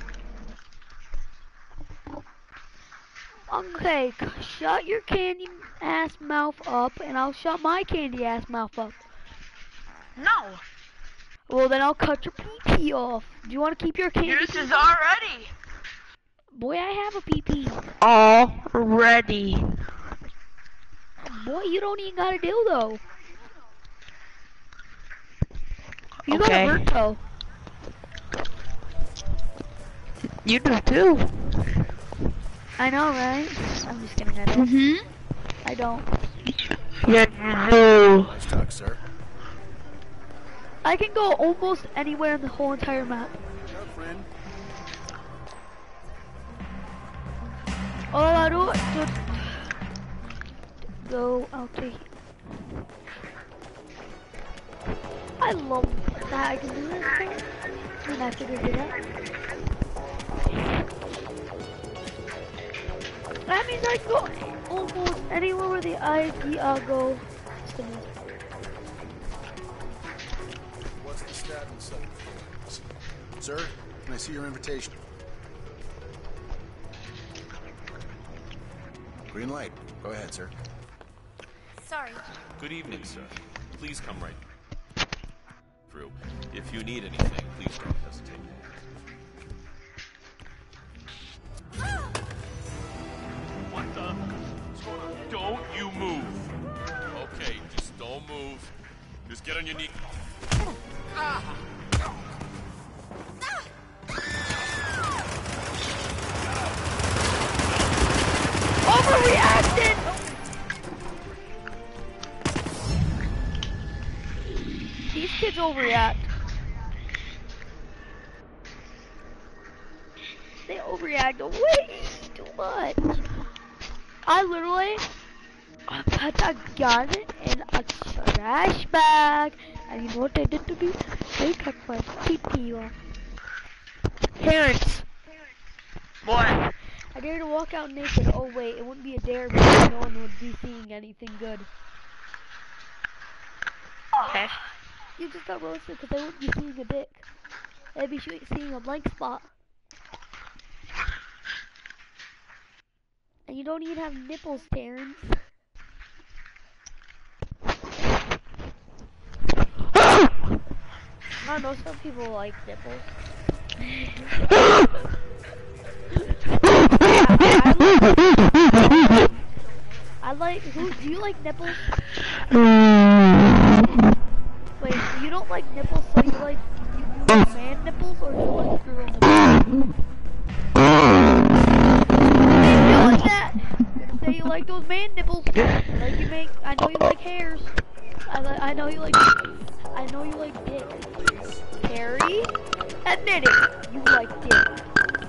Okay, shut your candy ass mouth up, and I'll shut my candy ass mouth up. No. Well, then I'll cut your pee-pee off. Do you want to keep your candy? Yours is already. Boy, I have a pee-pee. Already. Boy, you don't even got a dildo. You Okay. got a burnt toe. You do too. I know, right? I'm just kidding, I don't. Mm-hmm. I don't. Yeah, no. Nice talk, sir. I can go almost anywhere in the whole entire map. Hello, friend. All I do is just go out to. I love that I can do this thing. And I figured it out. That means I can go almost anywhere where the I P uh, go. What's the status of things? Sir, can I see your invitation? Green light. Go ahead, sir. Sorry. Good evening, sir. Please come right through. If you need anything, please don't hesitate. What the? Don't you move. Okay, just don't move. Just get on your knee. Ah. Overreacted! These kids overreact. They overreact way too much. I literally I put a gun in a trash bag, and you know what they did to me? They took my pee-pee off. Parents. What? I dare to walk out naked. Oh wait, it wouldn't be a dare because no one would be seeing anything good. Okay. You just got roasted because I wouldn't be seeing a dick. I'd be seeing a blank spot. And you don't even have nipples, Terrence. I know some people like nipples. I like, who, do you like nipples? Wait, you don't like nipples, so you like, you, you like man nipples, or do you like girl nipples? Doing that? Say you like those man nipples. Like you make, I know you like hairs. I, li I know you like, I know you like dick. Harry, admit it, you like dick.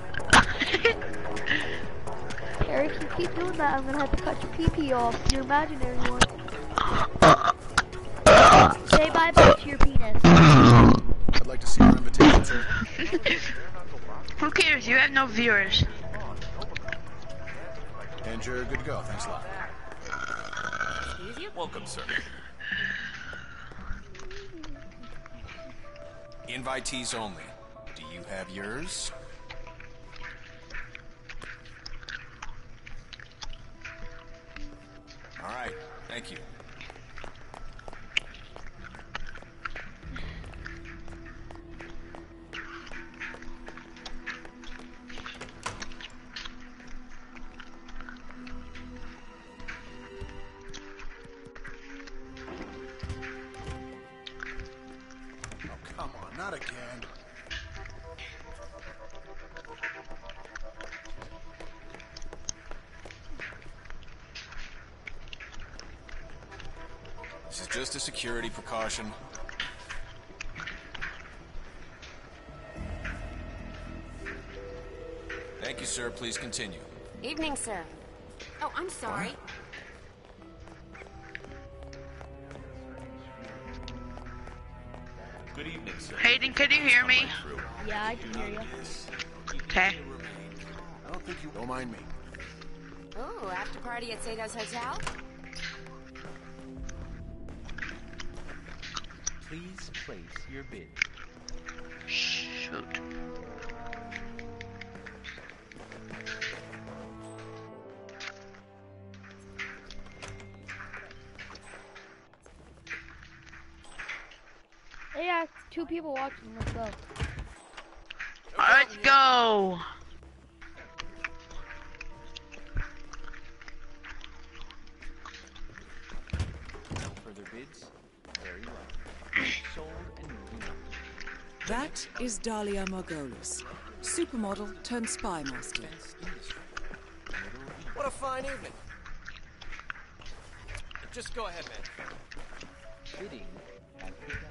Harry, if you keep doing that, I'm gonna have to cut your pee-pee off, your imaginary one. Say bye-bye to your penis. I'd like to see your invitation, sir. Who cares? You have no viewers. And you're good to go. Thanks a lot. Welcome, sir. Invitees only. Do you have yours? All right. Thank you. Come on, not again. This is just a security precaution. Thank you, sir. Please continue. Evening, sir. Oh, I'm sorry. Good evening, sir. Hayden, can you hear me? Yeah, I can hear you. Okay. I don't think you don't mind me. Oh, after party at Sato's Hotel? Please place your bid. Shoot. Yeah, two people watching. Let's go. Let's go. No further bids. Very well. Sold and moving on. That is Dahlia Margolis, supermodel turned spy master. What a fine evening. Just go ahead, man. Bidding has begun.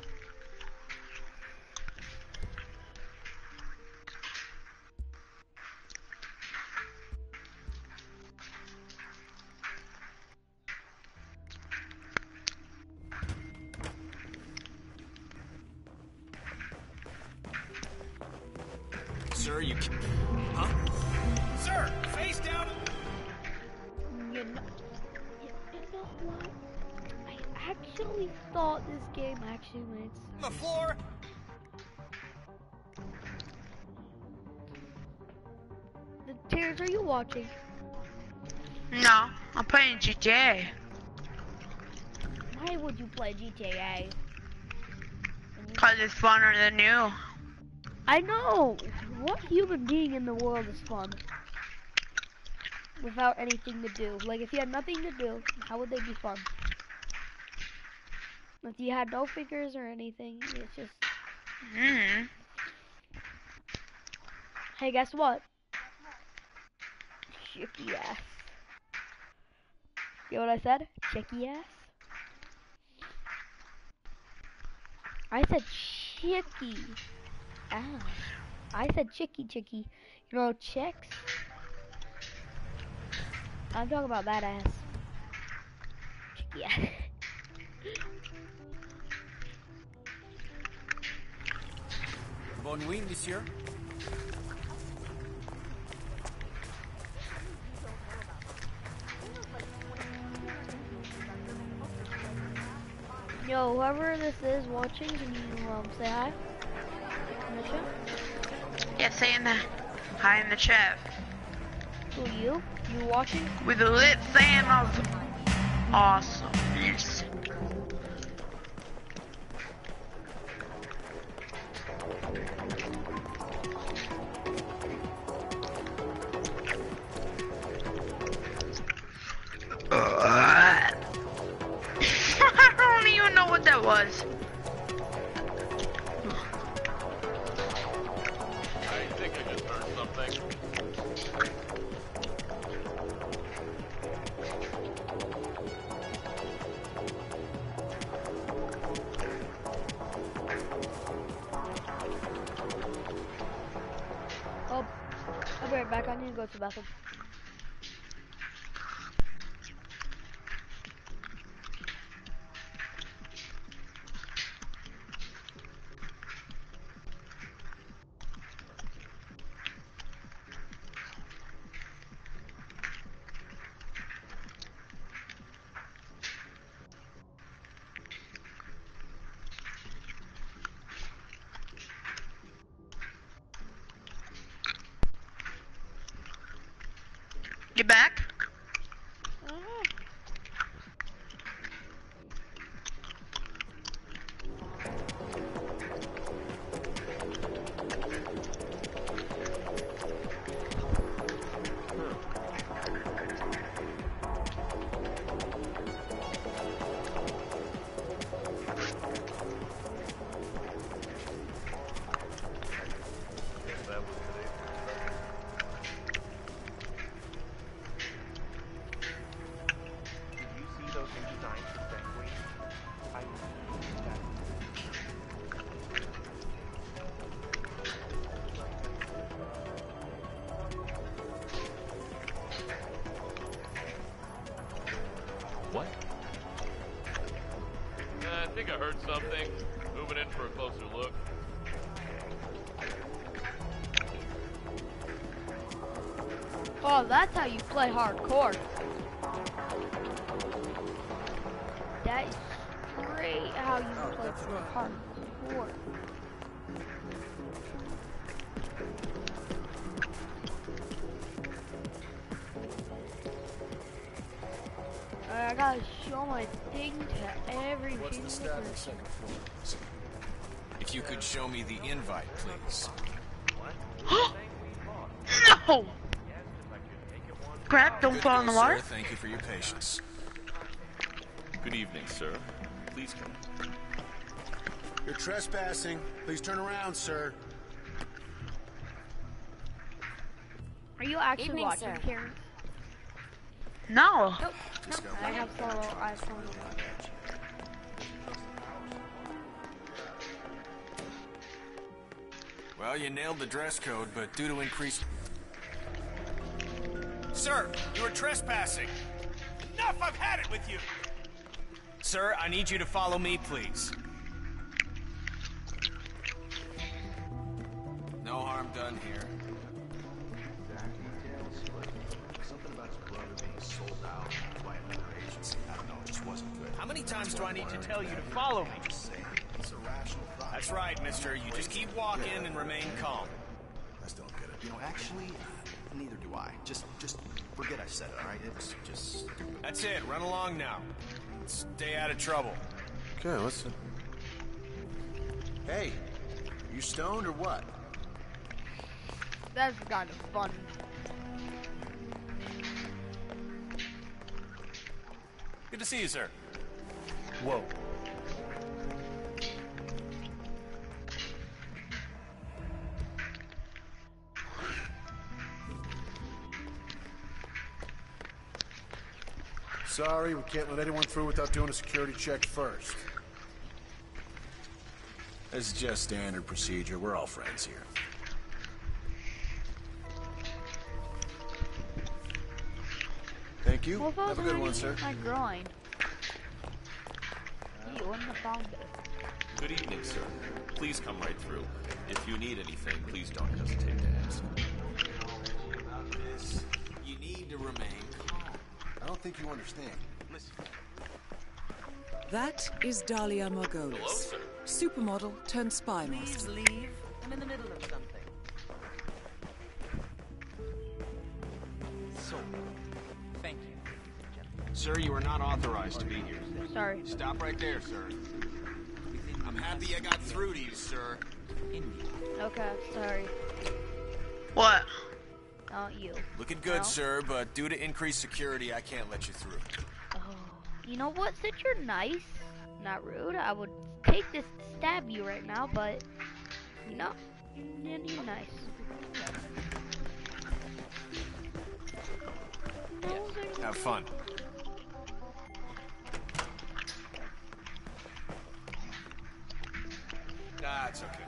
Sir, you can... Huh? Sir, face down. You know, you, you know what? I actually thought this game actually made sense. The floor. The Tears, are you watching? No, I'm playing G T A. Why would you play G T A? Cause it's funner than you. I know! What human being in the world is fun? Without anything to do. Like, if you had nothing to do, how would they be fun? If you had no fingers or anything, it's just... Mm-hmm. Hey, guess what? Chicky ass. You know what I said? Chicky ass? I said chicky ass. I said chicky chicky. You know, chicks? I'm talking about that ass. Chicky ass. Bonne nuit, monsieur. Yo, whoever this is watching, can you um, say hi? Misha? Yeah, saying that. Hi in the chat. Who are you? You watching? With a lit fan of awesomeness. Uh, I don't even know what that was. I think I just heard something. Oh, I'll be right back. I need to go to the bathroom. You back? heard something. Moving in for a closer look. Oh, that's how you play hardcore. That is great how you play hardcore. I gotta show my thing to every What's the staff on the second floor, please? If you could show me the invite, please. No! Crap, don't Good fall in the go, water. Sir. Thank you for your patience. Good evening, sir. Please come. You're trespassing. Please turn around, sir. Are you actually Evening, watching, sir. Karen? No. Nope. Just go. I have solo iPhone. Well, you nailed the dress code, but due to increased... Sir, you are trespassing. Enough! I've had it with you! Sir, I need you to follow me, please. No harm done here. Something about his brother being sold out by another agency. I don't know, it just wasn't good. How many times do I need to tell you to follow me? Just saying. It's a rational thought. That's right, mister. You just keep walking and remain calm. I still don't get it. You know, actually, neither do I. Just, just forget I said it, all right? It was just stupid. That's it. Run along now. Stay out of trouble. Okay, listen. Hey, you stoned or what? That's kind of fun. Good to see you, sir. Whoa. Sorry, we can't let anyone through without doing a security check first. This is just standard procedure. We're all friends here. Thank you. Well, if I was Have a good one, underneath sir. my groin. You wouldn't have found it. Good evening, sir. Please come right through. If you need anything, please don't hesitate to ask. You need to remain calm. I don't think you understand. Listen. That is Dahlia Margolis. Hello, sir. Supermodel turned spy Please master. leave. I'm in the middle of something. So, thank you. Sir, you are not authorized to be here. Sorry. Stop right there, sir. I'm happy I got through to you, sir. Okay, sorry. What? Not you. Looking good, No? sir, but due to increased security, I can't let you through. Oh, you know what? Since you're nice, not rude, I would take this to stab you right now, but you know, you're, you're nice. No, there's Have fun. Nah, it's okay.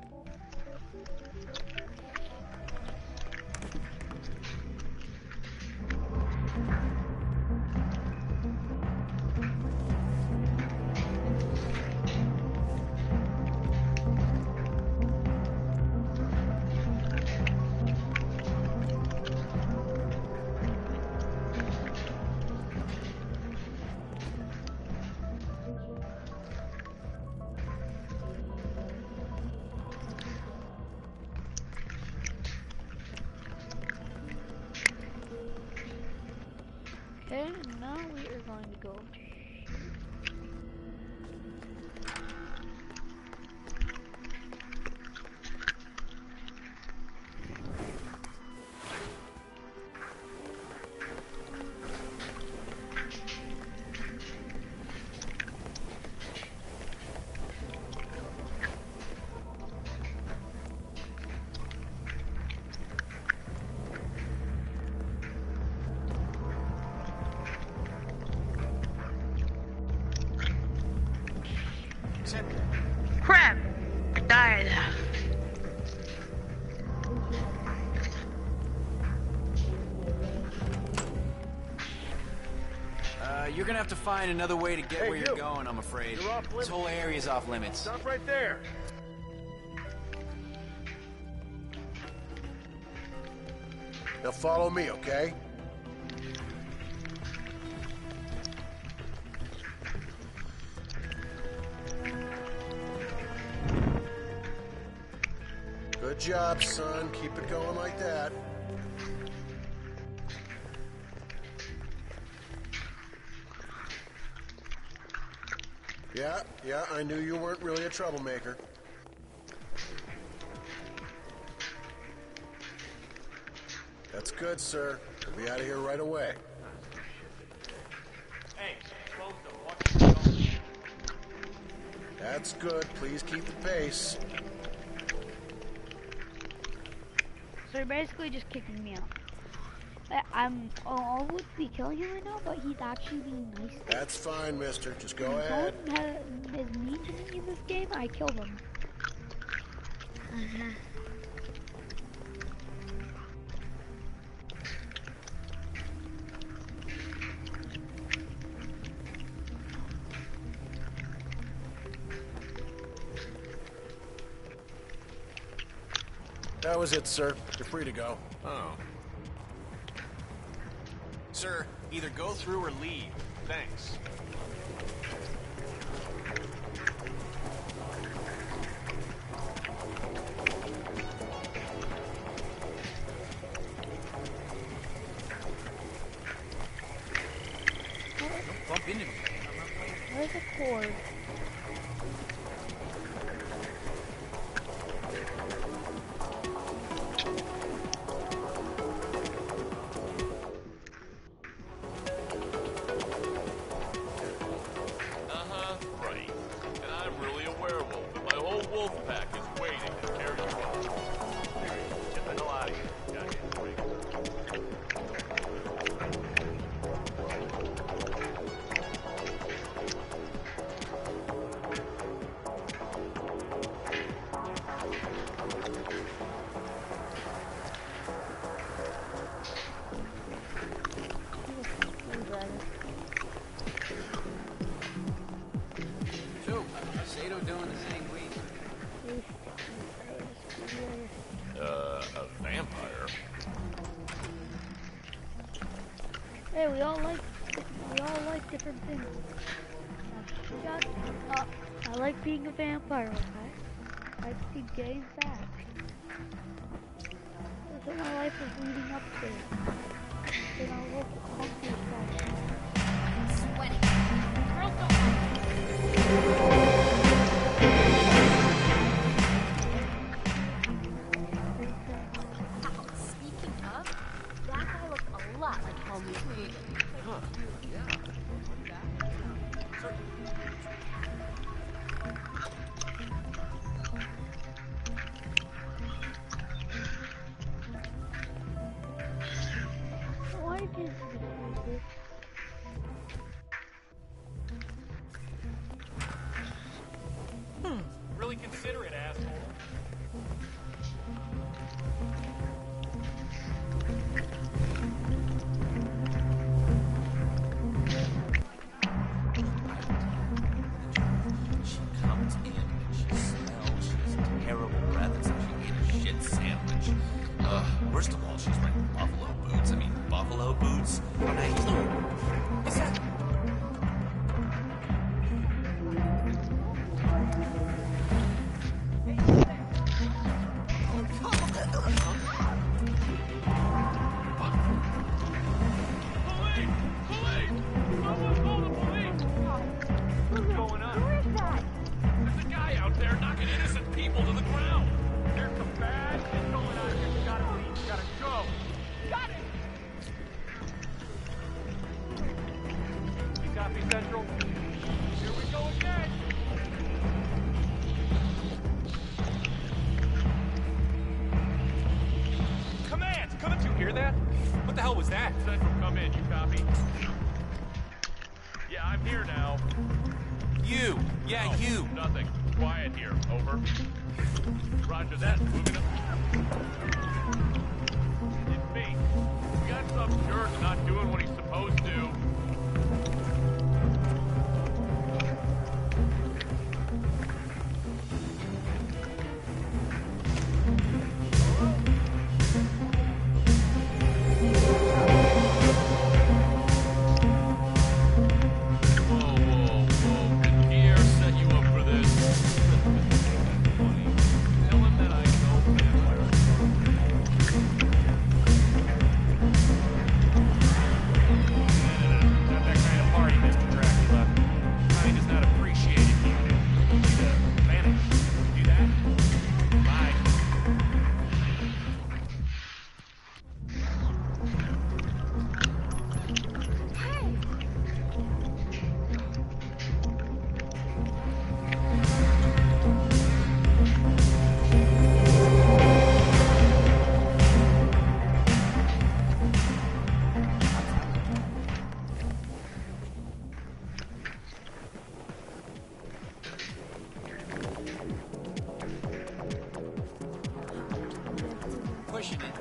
Okay, now we are going to go. you're gonna have to find another way to get Hey, where you. you're going, I'm afraid. You're off This limits. whole area's off limits. Stop right there. Now follow me, okay? Good job, son. Keep it going like that. Yeah, yeah, I knew you weren't really a troublemaker. That's good, sir. We'll be out of here right away. Hey, close them. Watch your phone. That's good. Please keep the pace. So you're basically just kicking me out. I, I'm, I would be killing him right now, but he's actually being nice. That's fine, mister. Just go When ahead. someone is mean to me in this game, I kill them. Mm-hmm. That was it, sir. You're free to go. Oh. Sir, either go through or leave. Thanks. Don't bump into me. Where's the cord? Uh-huh, right. And I'm really a werewolf, and my whole wolf pack is waiting to carry you off. Get the hell out of here, goddamn freak. So, Sato doing the thing, we. Uh, a vampire? Hey, we all like, we all like different things. Shut up. I like being a vampire, okay? I like to be gay and fat. That's what my life is leading up to. Then I'll look comfy as fuck. Sweaty. Girls don't like Speaking of, that guy looks a lot like Helmut Newton. Huh, yeah. Why did you do this? Hmm. Really consider it, asshole. She comes in and she smells. She has terrible breath. It's like she ate a shit sandwich. Ugh. Worst of all, she's wearing buffalo boots. I mean, buffalo boots? Nice. Is that... What's going on? Who is that? There's a guy out there knocking innocent people to the ground. There's some bad shit going on here. You gotta leave. You gotta go. Got it. You copy, Central? Here we go again. Command! Couldn't you hear that? What the hell was that? Central, come in. You copy? Yeah, I'm here now. You! Yeah, Oh, you! Nothing. Quiet here. Over. Roger that. Moving up. It's me. We got some jerk not doing what he's supposed to. pushing it.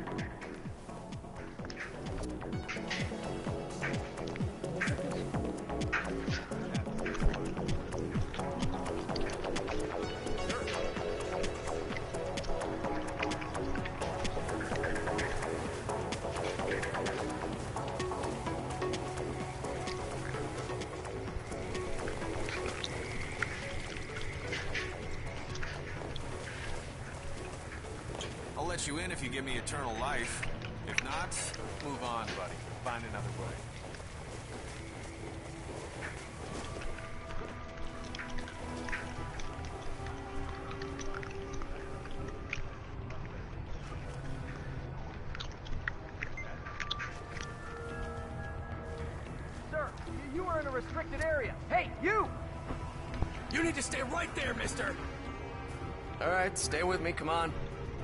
I'll let you in if you give me eternal life. If not, move on, buddy. Find another way. Sir, you are in a restricted area. Hey, you! You need to stay right there, mister. All right, stay with me. Come on.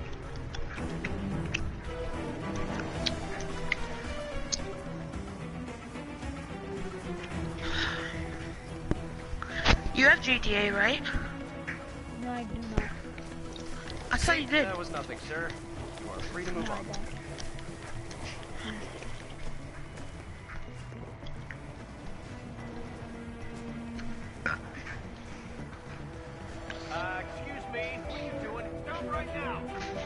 You have G T A, right? No, I do not. I thought you did. That was nothing, sir. You are free to move on. Uh, excuse me. What are you doing? Stop right now.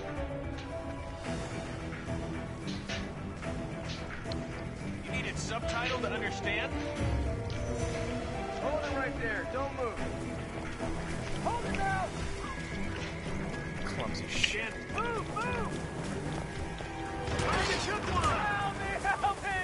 You needed subtitle to understand? Hold it right there. Don't move. Hold it now! Clumsy shit. Move, move! Target took one! Help me, help me!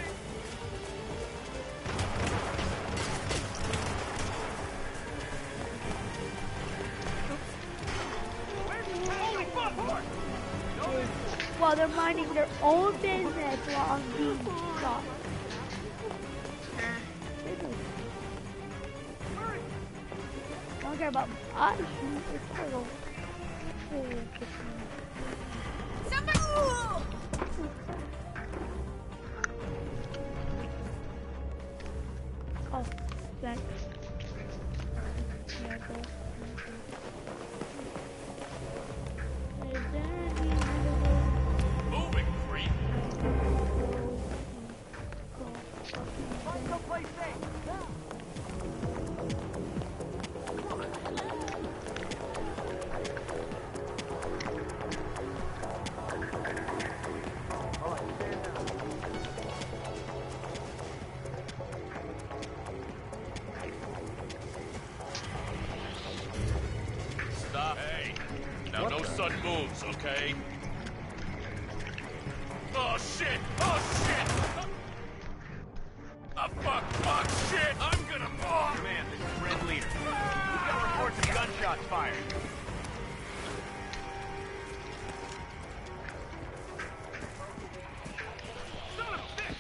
Holy fuck! While they're minding their own business while I'm being shot. I don't care about I shoot this turtle. Somebody! Oh, thanks. Yeah, go. Is there any Moving, creep! Find someplace safe. Stop. Hey, now no sudden moves, okay? Oh shit! Oh shit! Oh fuck! Fuck! Shit! I'm gonna. Oh. Command, this is Red Leader. We've got reports of gunshots fired. Son of a bitch!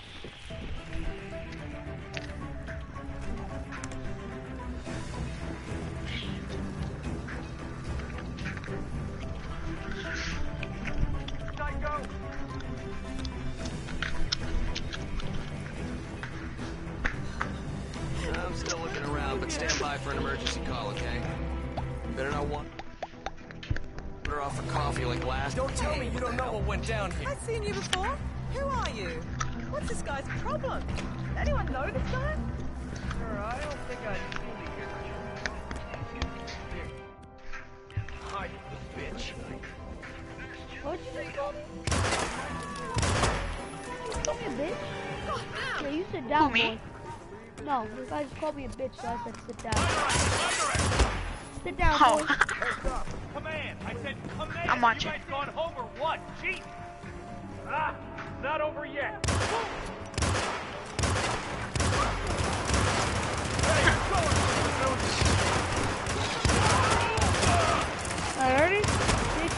Psycho! I'm still looking around, but stand by for an emergency call, okay? Better not want her off for coffee like last. Don't tell me you don't know what went down here. I've seen you before. Who are you? What's this guy's problem? Anyone know this guy? Sir, I don't think I fully hear you. Hide the bitch. What'd you just call me? You called me a bitch? Yeah, you sit down, me? boy. No, this guy just called me a bitch, so I said sit down. Sit down, Oh. boy. Heads up. Command! I said command! I'm watching. You guys gone home or what? Jeez! Ah! Not over yet! Alrighty? Bitch.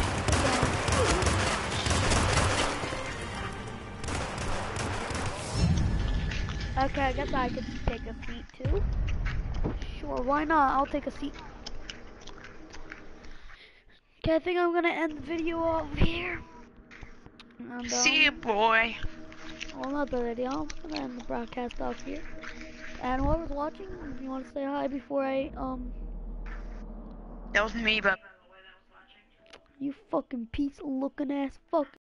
Okay, I guess I could take a seat too. Sure, why not? I'll take a seat. Okay, I think I'm gonna end the video off here. And, um, See you, boy. well, not the video. I'm gonna end the broadcast off here. And whoever's watching, if you want to say hi before I, um... That was me, but You fucking pizza looking ass fuck.